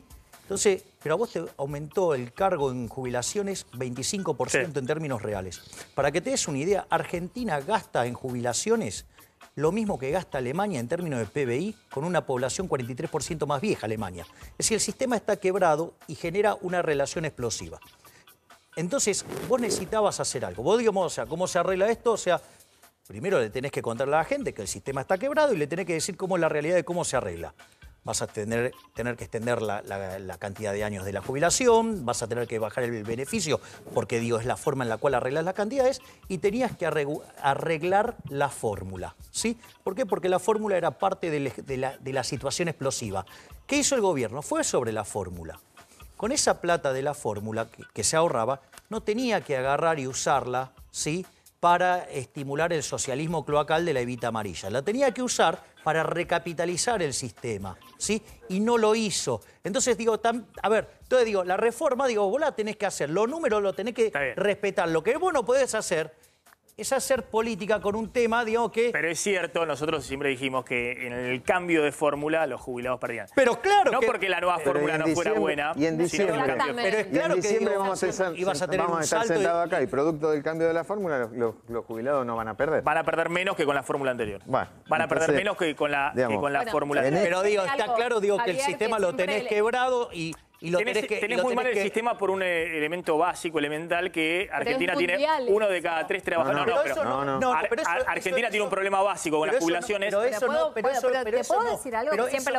Entonces, pero a vos te aumentó el cargo en jubilaciones 25% en términos reales. Para que te des una idea, Argentina gasta en jubilaciones lo mismo que gasta Alemania en términos de PBI, con una población 43% más vieja Alemania. Es decir, el sistema está quebrado y genera una relación explosiva. Entonces, vos necesitabas hacer algo. Vos, digamos, o sea, ¿cómo se arregla esto? O sea, primero le tenés que contarle a la gente que el sistema está quebrado y le tenés que decir cómo es la realidad de cómo se arregla. Vas a tener que extender la cantidad de años de la jubilación, vas a tener que bajar el beneficio, porque digo, es la forma en la cual arreglas las cantidades, y tenías que arreglar la fórmula, ¿sí? ¿Por qué? Porque la fórmula era parte de la situación explosiva. ¿Qué hizo el gobierno? Fue sobre la fórmula. Con esa plata de la fórmula que se ahorraba, no tenía que agarrar y usarla, ¿sí?, para estimular el socialismo cloacal de la Evita Amarilla. La tenía que usar para recapitalizar el sistema, ¿sí? Y no lo hizo. Entonces digo, entonces digo, la reforma, digo, vos la tenés que hacer, los números los tenés que respetar. Lo que vos no podés hacer es hacer política con un tema, digamos que... Pero es cierto, nosotros siempre dijimos que en el cambio de fórmula los jubilados perdían. Pero claro no porque la nueva fórmula no fuera buena. Y en diciembre, pero es claro en diciembre que vamos a estar sentados acá y producto del cambio de la fórmula los jubilados no van a perder. Van a perder menos que con la fórmula anterior. Van a perder menos que con la fórmula anterior. Pero digo, está claro, digo, que el sistema lo tenés quebrado y tenés muy mal el sistema por un elemento básico, elemental, que Argentina tiene 1 de cada 3 trabajadores. Argentina tiene un problema básico con las jubilaciones. ¿Te puedo decir algo? Que siempre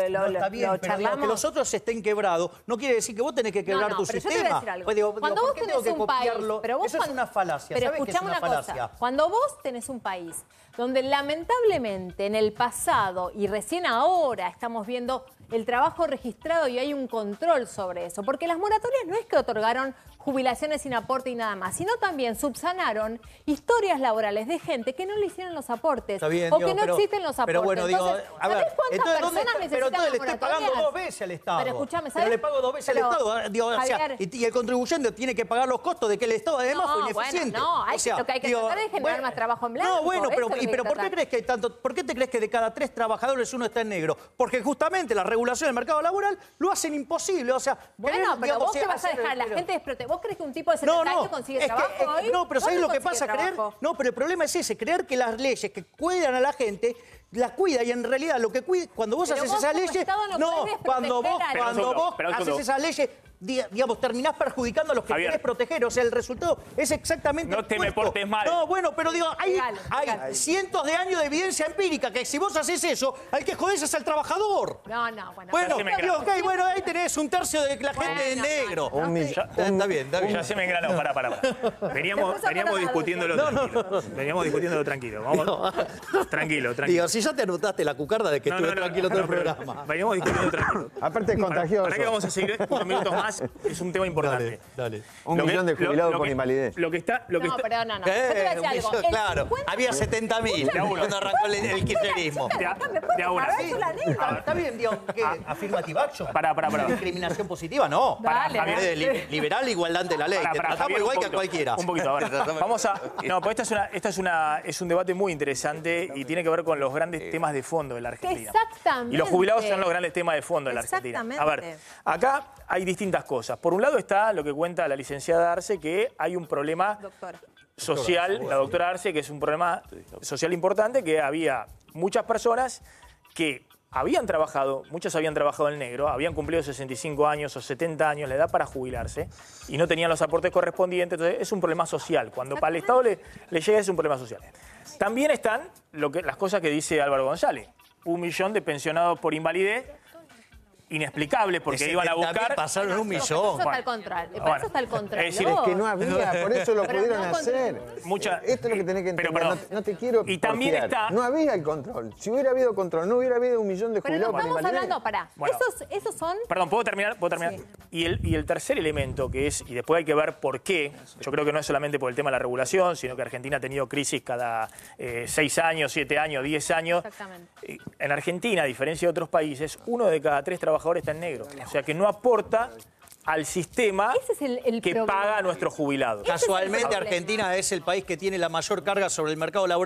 lo charlamos. Que los otros estén quebrados no quiere decir que vos tenés que quebrar tu sistema. Cuando vos tenés un país... Eso es una falacia. Pero escuchame una cosa. Cuando vos tenés un país donde lamentablemente en el pasado y recién ahora estamos viendo el trabajo registrado y hay un control sobre eso, porque las moratorias no es que otorgaron jubilaciones sin aporte y nada más, sino también subsanaron historias laborales de gente que no le hicieron los aportes bien, o que no existen los aportes. Pero bueno, entonces, a ver, ¿sabés cuántas personas necesitan entonces le estoy pagando 2 veces al Estado. Pero escuchame, ¿sabes? Pero le pago 2 veces al Estado. Digo, Javier, y el contribuyente tiene que pagar los costos de que el Estado además fue ineficiente. Lo que hay que tratar es generar más trabajo en blanco. No, bueno, pero ¿por qué crees que hay tanto? ¿Por qué te crees que de cada 3 trabajadores uno está en negro? Porque justamente la regulación del mercado laboral lo hacen imposible. O sea, bueno, pero vos te vas a dejar la gente desprotegida. ¿Vos crees que un tipo de 70 años consigue trabajo hoy? No, pero ¿sabés lo que pasa? No, pero el problema es ese, creer que las leyes que cuidan a la gente las cuida, y en realidad lo que cuida, cuando vos haces esas leyes, cuando vos haces esas leyes, digamos, terminás perjudicando a los que querés proteger. O sea, el resultado es exactamente no te me portes mal. No, bueno, pero digo, hay cientos de años de evidencia empírica que si vos haces eso, al que jodés es al trabajador. Bueno, bueno, ahí tenés 1/3 de la gente de negro. Está bien. Ya se me engranó, pará. Veníamos discutiéndolo tranquilo. Veníamos discutiéndolo tranquilo. Vamos, tranquilo. Digo, si ya te anotaste la cucarda de que estuve tranquilo todo el programa. Veníamos discutiendo tranquilo. Aparte es contagioso. ¿Para qué vamos a seguir unos minutos más? Es un tema importante. Dale. 1 millón de jubilados por invalidez. No. Yo te voy a decir algo. Claro, había 70.000 cuando arrancó el kirchnerismo. De ahora. Está bien, digo, ¿qué? ¿Afirmativa action? Pará. ¿Discriminación positiva? No. Liberal, igualdad ante la ley. Te tratamos igual que a cualquiera. Un poquito, a ver. Vamos a... No, pues es un debate muy interesante y tiene que ver con los grandes temas de fondo de la Argentina. Exactamente. Y los jubilados son los grandes temas de fondo de la Argentina. A ver, acá hay distintas cosas. Por un lado está lo que cuenta la licenciada Arce, que hay un problema social, la doctora Arce, que es un problema social importante, que había muchas personas que muchas habían trabajado en negro, habían cumplido 65 años o 70 años, la edad para jubilarse, y no tenían los aportes correspondientes. Entonces es un problema social. Cuando para el Estado le llega es un problema social. También están las cosas que dice Álvaro González. 1 millón de pensionados por invalidez, inexplicable, porque iban a buscar... pasaron 1 millón. Eso está al contrario. Eso está al contrario. Es decir, es que no había, por eso lo pudieron hacer. Esto es lo que tenés que entender. No te quiero y también está... No había el control. Si hubiera habido control, no hubiera habido 1 millón de jubilados por invalidez. Pero no estamos hablando, esos son... Perdón, ¿puedo terminar? Sí. Y el tercer elemento, que es, y después hay que ver por qué, yo creo que no es solamente por el tema de la regulación, sino que Argentina ha tenido crisis cada 6 años, 7 años, 10 años. Exactamente. En Argentina, a diferencia de otros países, 1 de cada 3 trabajadores está en negro. O sea que no aporta al sistema que paga a nuestros jubilados. Casualmente Argentina es el país que tiene la mayor carga sobre el mercado laboral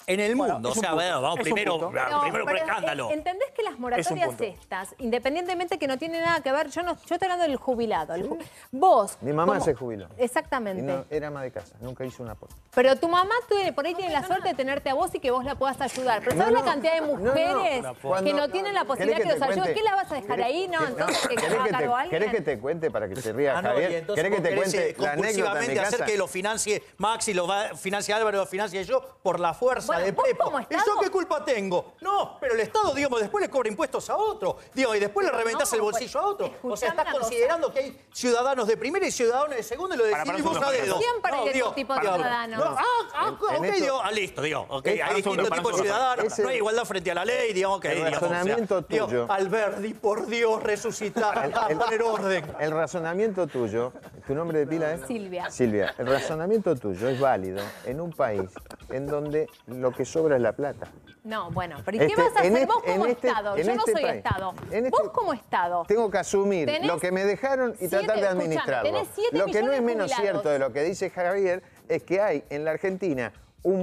En el mundo, o sea, vamos primero por pero, escándalo. ¿Entendés que las moratorias estas, independientemente que no tiene nada que ver, yo estoy hablando del jubilado. Vos. Mi mamá se jubiló. Exactamente. Y no, era ama de casa, nunca hizo una aporte. Pero tu mamá por ahí tiene la suerte de tenerte a vos y que vos la puedas ayudar. Pero ¿sabes la cantidad de mujeres que no tienen la posibilidad que los ayuden? ¿Qué la vas a dejar ahí? No, entonces que haga cargo a alguien. ¿Querés que te cuente para que se ría Javier? ¿Querés que te cuente la anécdota de mi casa? Hacer que lo financie Maxi, lo financie Álvaro, lo financie yo por la fuerza de Pepo. ¿Eso qué culpa tengo? No, pero el Estado, digamos, después le cobra impuestos a otro. Digo, y después le reventás el bolsillo a otro. O sea, estás considerando que hay ciudadanos de primera y ciudadanos de segunda y lo decidimos a dedo. Siempre hay estos tipos de ciudadanos. Listo, digo. Hay distintos tipos de ciudadanos. No hay igualdad frente a la ley, digamos que el razonamiento tuyo. Alberdi, por Dios, resucitar, a poner orden. El razonamiento tuyo, ¿tu nombre de pila es? Silvia. Silvia, el razonamiento tuyo es válido en un país en donde lo que sobra es la plata. No, bueno, pero ¿y qué vas a hacer vos como Estado? Yo no soy Estado. Vos como Estado. Tengo que asumir lo que me dejaron y tratar de administrarlo. Lo que no es menos cierto de lo que dice Javier es que hay en la Argentina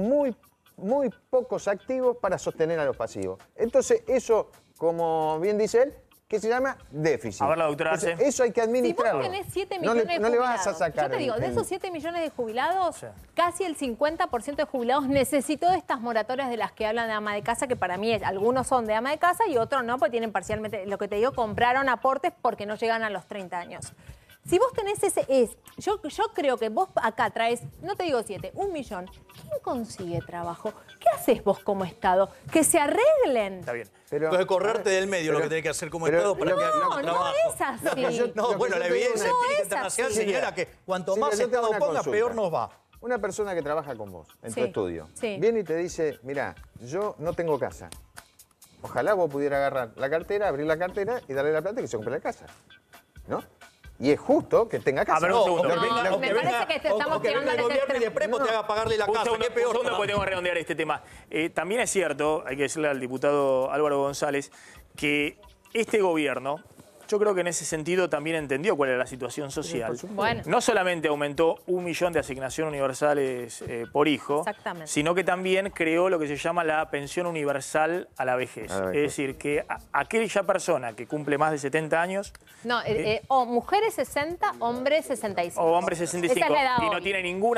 muy pocos activos para sostener a los pasivos. Entonces, eso, como bien dice él, que se llama déficit. A ver, la doctora Arce. Eso hay que administrarlo. Si vos tenés 7 millones de jubilados, no le vas a sacar. Yo te digo, de esos 7 millones de jubilados, casi el 50% de jubilados necesitó de estas moratorias de las que hablan de ama de casa, que para mí algunos son de ama de casa y otros no, porque tienen parcialmente, lo que te digo, compraron aportes porque no llegan a los 30 años. Si vos tenés yo creo que vos acá traes, no te digo 7, 1 millón. ¿Quién consigue trabajo? ¿Qué haces vos como Estado? Que se arreglen. Está bien. Entonces, correrte del medio lo que tenés que hacer como Estado para que haga trabajo. No es así. Bueno, la evidencia empírica internacional señala que cuanto más Estado ponga, peor nos va. Una persona que trabaja con vos en tu estudio viene y te dice, mirá, yo no tengo casa. Ojalá vos pudieras agarrar la cartera, abrir la cartera y darle la plata y que se compre la casa. ¿No? Y es justo que tenga casa. A ver, un segundo. Me parece que estamos llegando al gobierno y de Prepo te haga pagarle la casa. ¿Qué peor? Un segundo, porque tengo que redondear este tema. También es cierto, hay que decirle al diputado Álvaro González, que este gobierno, yo creo que en ese sentido también entendió cuál era la situación social. Bueno. No solamente aumentó 1 millón de asignaciones universales por hijo, sino que también creó lo que se llama la pensión universal a la vejez. Es decir, que aquella persona que cumple más de 70 años... No, o mujeres 60, hombres 65. O hombres 65 Esa es la edad y no hoy. tiene ningún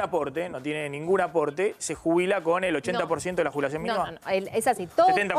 aporte, se jubila con el 80% de la jubilación mínima. No, es así. Todos, 70%.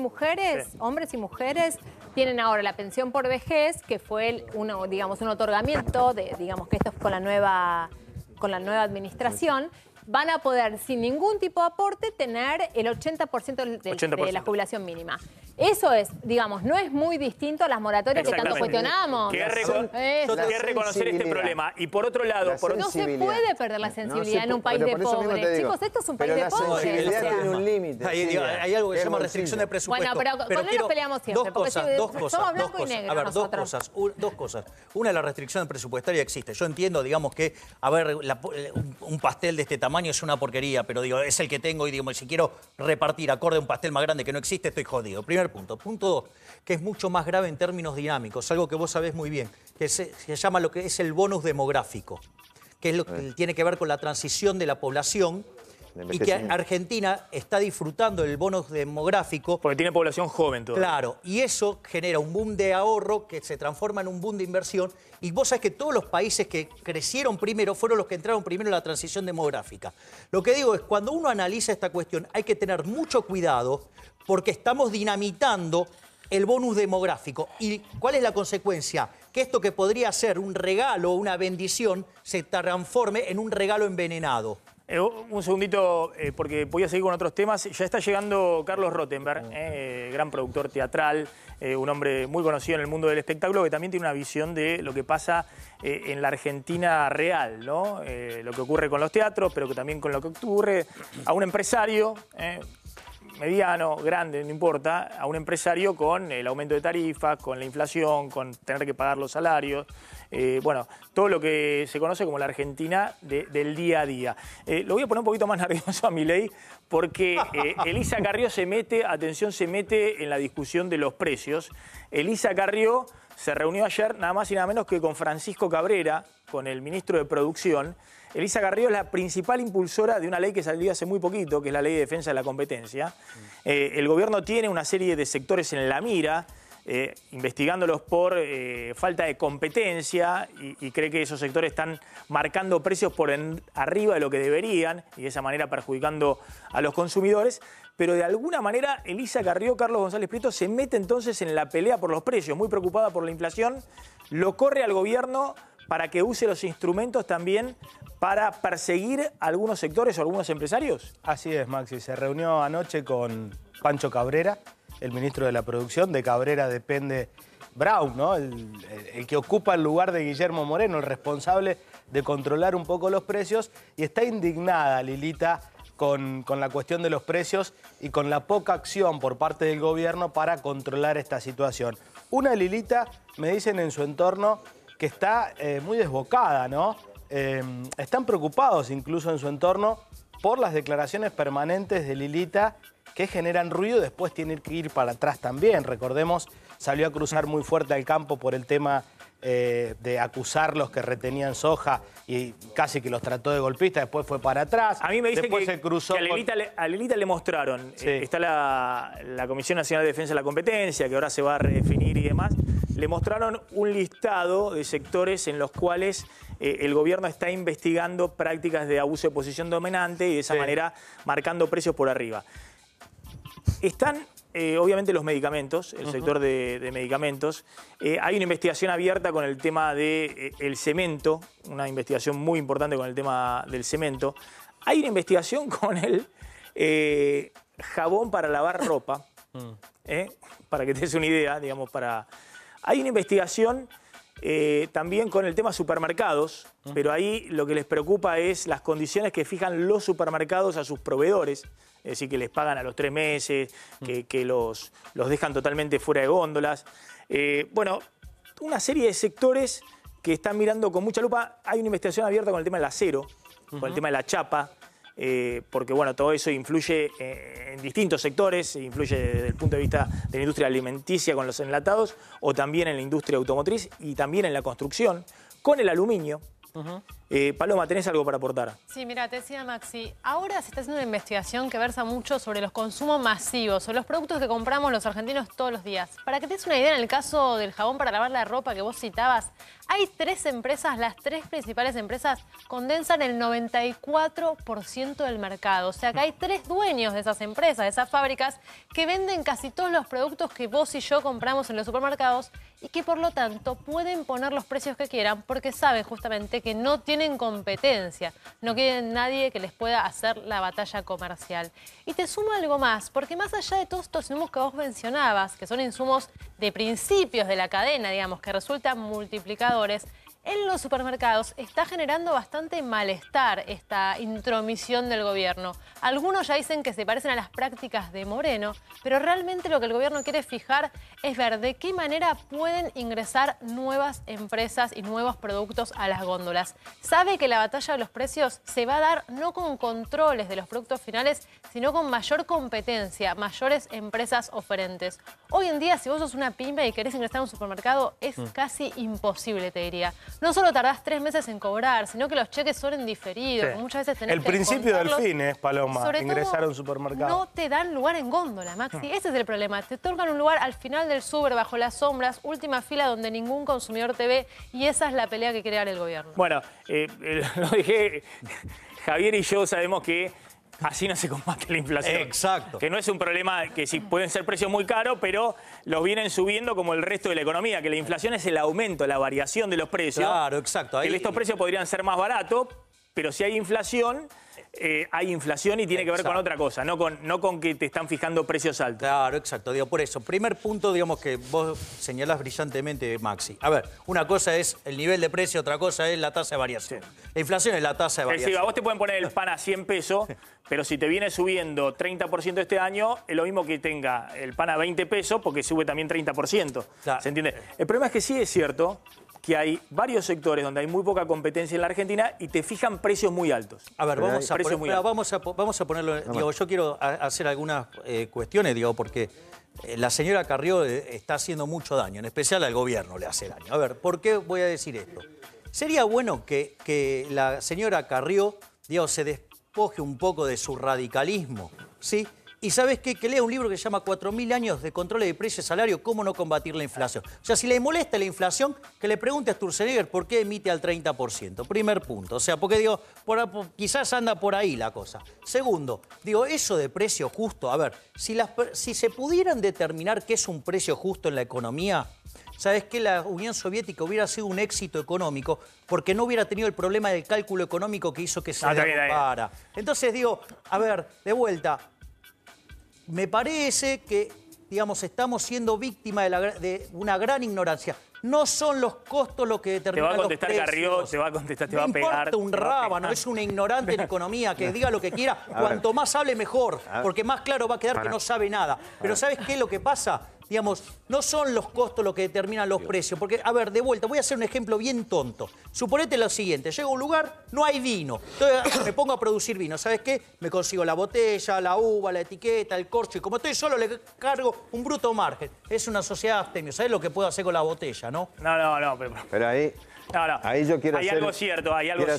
hombres y mujeres tienen ahora la pensión por vejez, que fue un otorgamiento digamos que esto es con la nueva administración. Van a poder, sin ningún tipo de aporte, tener el 80% de la jubilación mínima. Eso es, digamos, no es muy distinto a las moratorias que tanto cuestionamos. Que reconocer este problema. Y por otro lado... No se puede perder la sensibilidad en un país de pobres. Chicos, esto es un país de pobres. Pero la sensibilidad tiene un límite. Hay algo que se llama restricción de presupuesto. Bueno, pero con él nos peleamos siempre. Somos blanco y negro. A ver, nosotros. dos cosas. Una, la restricción presupuestaria existe. Yo entiendo, digamos, que, a ver, un pastel de este tamaño es una porquería, pero digo, es el que tengo y digo, si quiero repartir acorde a un pastel más grande que no existe, estoy jodido. Primer punto. Punto 2, que es mucho más grave en términos dinámicos, algo que vos sabés muy bien, que se llama lo que es el bonus demográfico, que es lo que tiene que ver con la transición de la población y que Argentina está disfrutando del bonus demográfico. Porque tiene población joven todavía. Claro, y eso genera un boom de ahorro que se transforma en un boom de inversión. Y vos sabés que todos los países que crecieron primero fueron los que entraron primero en la transición demográfica. Lo que digo es, cuando uno analiza esta cuestión, hay que tener mucho cuidado porque estamos dinamitando el bonus demográfico. ¿Y cuál es la consecuencia? Que esto que podría ser un regalo o una bendición se transforme en un regalo envenenado. Un segundito, porque voy a seguir con otros temas. Ya está llegando Carlos Rottenberg, gran productor teatral, un hombre muy conocido en el mundo del espectáculo, que también tiene una visión de lo que pasa en la Argentina real, ¿no? Lo que ocurre con los teatros, pero que también con lo que ocurre a un empresario, mediano, grande, no importa, a un empresario con el aumento de tarifas, con la inflación, con tener que pagar los salarios. Bueno, todo lo que se conoce como la Argentina del día a día. Lo voy a poner un poquito más nervioso a Milei porque Elisa Carrió se mete en la discusión de los precios. Elisa Carrió se reunió ayer nada más y nada menos que con Francisco Cabrera, con el ministro de Producción, Elisa Carrió es la principal impulsora de una ley que salió hace muy poquito, que es la Ley de Defensa de la Competencia. El gobierno tiene una serie de sectores en la mira, investigándolos por falta de competencia y cree que esos sectores están marcando precios por arriba de lo que deberían y de esa manera perjudicando a los consumidores. Pero de alguna manera Elisa Carrió, Carlos González Prieto, se mete entonces en la pelea por los precios, muy preocupada por la inflación, lo corre al gobierno para que use los instrumentos también para perseguir a algunos sectores o a algunos empresarios. Así es, Maxi. Se reunió anoche con Pancho Cabrera, el ministro de la Producción. De Cabrera depende Brown, ¿no? El que ocupa el lugar de Guillermo Moreno, el responsable de controlar un poco los precios. Y está indignada Lilita con la cuestión de los precios y con la poca acción por parte del gobierno para controlar esta situación. Una Lilita, me dicen en su entorno, que está muy desbocada, ¿no? Están preocupados incluso en su entorno por las declaraciones permanentes de Lilita que generan ruido, después tienen que ir para atrás también. Recordemos, salió a cruzar muy fuerte al campo por el tema de acusar los que retenían soja y casi que los trató de golpistas, después fue para atrás. A mí me dicen que a Lilita le mostraron, sí. Está la Comisión Nacional de Defensa de la Competencia, que ahora se va a redefinir y demás, le mostraron un listado de sectores en los cuales el gobierno está investigando prácticas de abuso de posición dominante y de esa manera marcando precios por arriba. Están, obviamente, los medicamentos, el sector de medicamentos. Hay una investigación abierta con el tema del cemento, una investigación muy importante con el tema del cemento. Hay una investigación con el jabón para lavar ropa, para que te des una idea, digamos, Hay una investigación también con el tema supermercados, pero ahí lo que les preocupa es las condiciones que fijan los supermercados a sus proveedores, es decir, que les pagan a los 3 meses, que los dejan totalmente fuera de góndolas. Bueno, una serie de sectores que están mirando con mucha lupa. Hay una investigación abierta con el tema del acero, con el tema de la chapa, porque bueno, todo eso influye en distintos sectores, influye desde el punto de vista de la industria alimenticia con los enlatados, o también en la industria automotriz y también en la construcción, con el aluminio. Paloma, ¿tenés algo para aportar? Sí, mira, te decía Maxi, ahora se está haciendo una investigación que versa mucho sobre los consumos masivos, sobre los productos que compramos los argentinos todos los días. Para que te des una idea, en el caso del jabón para lavar la ropa que vos citabas, hay 3 empresas, las 3 principales empresas condensan el 94% del mercado. O sea que hay 3 dueños de esas empresas, de esas fábricas, que venden casi todos los productos que vos y yo compramos en los supermercados y que por lo tanto pueden poner los precios que quieran porque saben justamente que no tienen competencia, no quieren nadie que les pueda hacer la batalla comercial. Y te sumo algo más, porque más allá de todos estos insumos que vos mencionabas, que son insumos de principios de la cadena, digamos, que resultan multiplicadores, en los supermercados está generando bastante malestar esta intromisión del gobierno. Algunos ya dicen que se parecen a las prácticas de Moreno, pero realmente lo que el gobierno quiere fijar es ver de qué manera pueden ingresar nuevas empresas y nuevos productos a las góndolas. Sabe que la batalla de los precios se va a dar no con controles de los productos finales, sino con mayor competencia, mayores empresas oferentes. Hoy en día, si vos sos una pyme y querés ingresar a un supermercado, es casi imposible, te diría. No solo tardás 3 meses en cobrar, sino que los cheques son en diferido. Sí. Muchas veces tenés el principio del fin es, Paloma, ingresar a un supermercado. No te dan lugar en góndola, Maxi. Ese es el problema. Te otorgan un lugar al final del súper, bajo las sombras, última fila donde ningún consumidor te ve, y esa es la pelea que quiere dar el gobierno. Bueno, lo dije, Javier y yo sabemos que así no se combate la inflación. Exacto. Que no es un problema, que sí pueden ser precios muy caros, pero los vienen subiendo como el resto de la economía, que la inflación es el aumento, la variación de los precios. Claro, exacto. Ahí... Que estos precios podrían ser más baratos, pero si hay inflación y tiene que ver con otra cosa, no con que te están fijando precios altos. Claro, exacto. Digo, por eso, primer punto, digamos, que vos señalás brillantemente, Maxi. A ver, una cosa es el nivel de precio, otra cosa es la tasa de variación. Sí. La inflación es la tasa de variación. Es decir, a vos te pueden poner el pan a 100 pesos, pero si te viene subiendo 30% este año, es lo mismo que tenga el pan a 20 pesos, porque sube también 30%. Claro. ¿Se entiende? El problema es que sí es cierto que hay varios sectores donde hay muy poca competencia en la Argentina y te fijan precios muy altos. A ver, vamos a ponerlo... Digo, yo quiero hacer algunas cuestiones, digo, porque la señora Carrió está haciendo mucho daño, en especial al gobierno le hace daño. A ver, ¿por qué voy a decir esto? Sería bueno que la señora Carrió, digamos, se despoje un poco de su radicalismo, ¿sí? Y ¿sabes qué? Que lea un libro que se llama 4000 años de control de precios y salario, cómo no combatir la inflación. O sea, si le molesta la inflación, que le pregunte a Sturzenegger por qué emite al 30%. Primer punto. O sea, porque digo, quizás anda por ahí la cosa. Segundo, digo, eso de precio justo, a ver, si se pudieran determinar qué es un precio justo en la economía, ¿sabes qué? La Unión Soviética hubiera sido un éxito económico porque no hubiera tenido el problema del cálculo económico que hizo que se derrumbara. Entonces digo, a ver, de vuelta, me parece que, digamos, estamos siendo víctimas de una gran ignorancia. No son los costos lo que determinan los precios. Te va a contestar Carrió, te va a contestar, te va a pegar. No importa un rábano, es un ignorante en economía, que diga lo que quiera. Cuanto más hable, mejor, porque más claro va a quedar que no sabe nada. Pero ¿sabes qué es lo que pasa? Digamos, no son los costos lo que determinan los precios. Porque, a ver, de vuelta, voy a hacer un ejemplo bien tonto. Suponete lo siguiente, llego a un lugar, no hay vino. Entonces me pongo a producir vino. ¿Sabes qué? Me consigo la botella, la uva, la etiqueta, el corcho. Y como estoy solo, le cargo un bruto margen. Es una sociedad abstemio. ¿Sabes lo que puedo hacer con la botella, no? No, pero ahí... No. Ahí yo quiero hay hacer, algo cierto,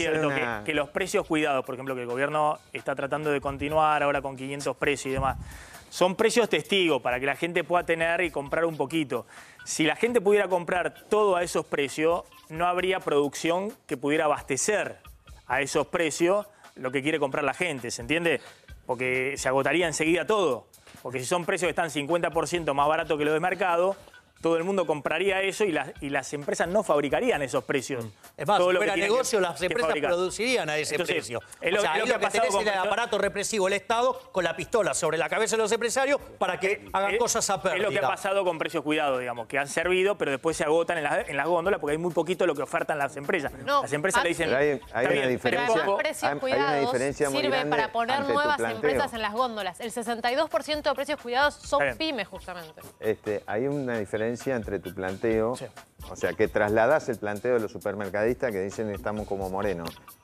que los precios cuidados, por ejemplo, que el gobierno está tratando de continuar ahora con 500 precios y demás, son precios testigos para que la gente pueda tener y comprar un poquito. Si la gente pudiera comprar todo a esos precios, no habría producción que pudiera abastecer a esos precios lo que quiere comprar la gente, ¿se entiende? Porque se agotaría enseguida todo. Porque si son precios que están 50% más baratos que los de mercado, todo el mundo compraría eso y las empresas no fabricarían esos precios. Es más, si fuera negocio, las empresas producirían a ese precio. O sea, ahí lo que tenés es el aparato represivo del Estado con la pistola sobre la cabeza de los empresarios para que hagan cosas a pérdida. Es lo que ha pasado con precios cuidados, digamos, que han servido, pero después se agotan en las góndolas porque hay muy poquito lo que ofertan las empresas. No, las empresas le dicen... Hay una diferencia, precios cuidados sirve para poner nuevas empresas en las góndolas. El 62% de precios cuidados son pymes, justamente. Hay una diferencia entre tu planteo, o sea, que trasladás el planteo de los supermercadistas que dicen que estamos como Moreno.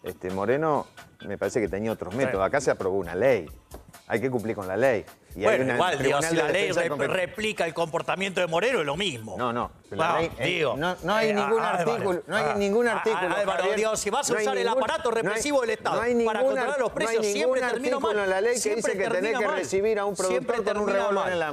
Moreno me parece que tenía otros métodos. Acá se aprobó una ley. Hay que cumplir con la ley. Y bueno, hay una igual, digo, si la ley replica el comportamiento de Moreno, es lo mismo. No. La ley, no hay ningún artículo. No hay ningún artículo. Álvaro, digo, si vas a usar el aparato represivo del Estado para controlar los precios, siempre termina mal. No hay ningún artículo en la ley que dice que tenés que recibir a un productor con un revólver en la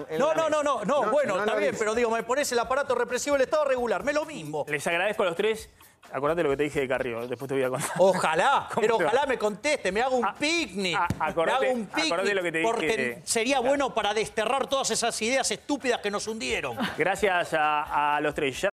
No, bueno, está bien, pero digo, me pones el aparato represivo del Estado regular, me lo mismo. Les agradezco a los tres. Acordate lo que te dije de Carrió, después te voy a contar. Ojalá, pero ojalá me conteste, me hago un picnic. Acordate lo que te dije. Porque sería bueno para desterrar todas esas ideas estúpidas que nos hundieron. Gracias a los tres. Ya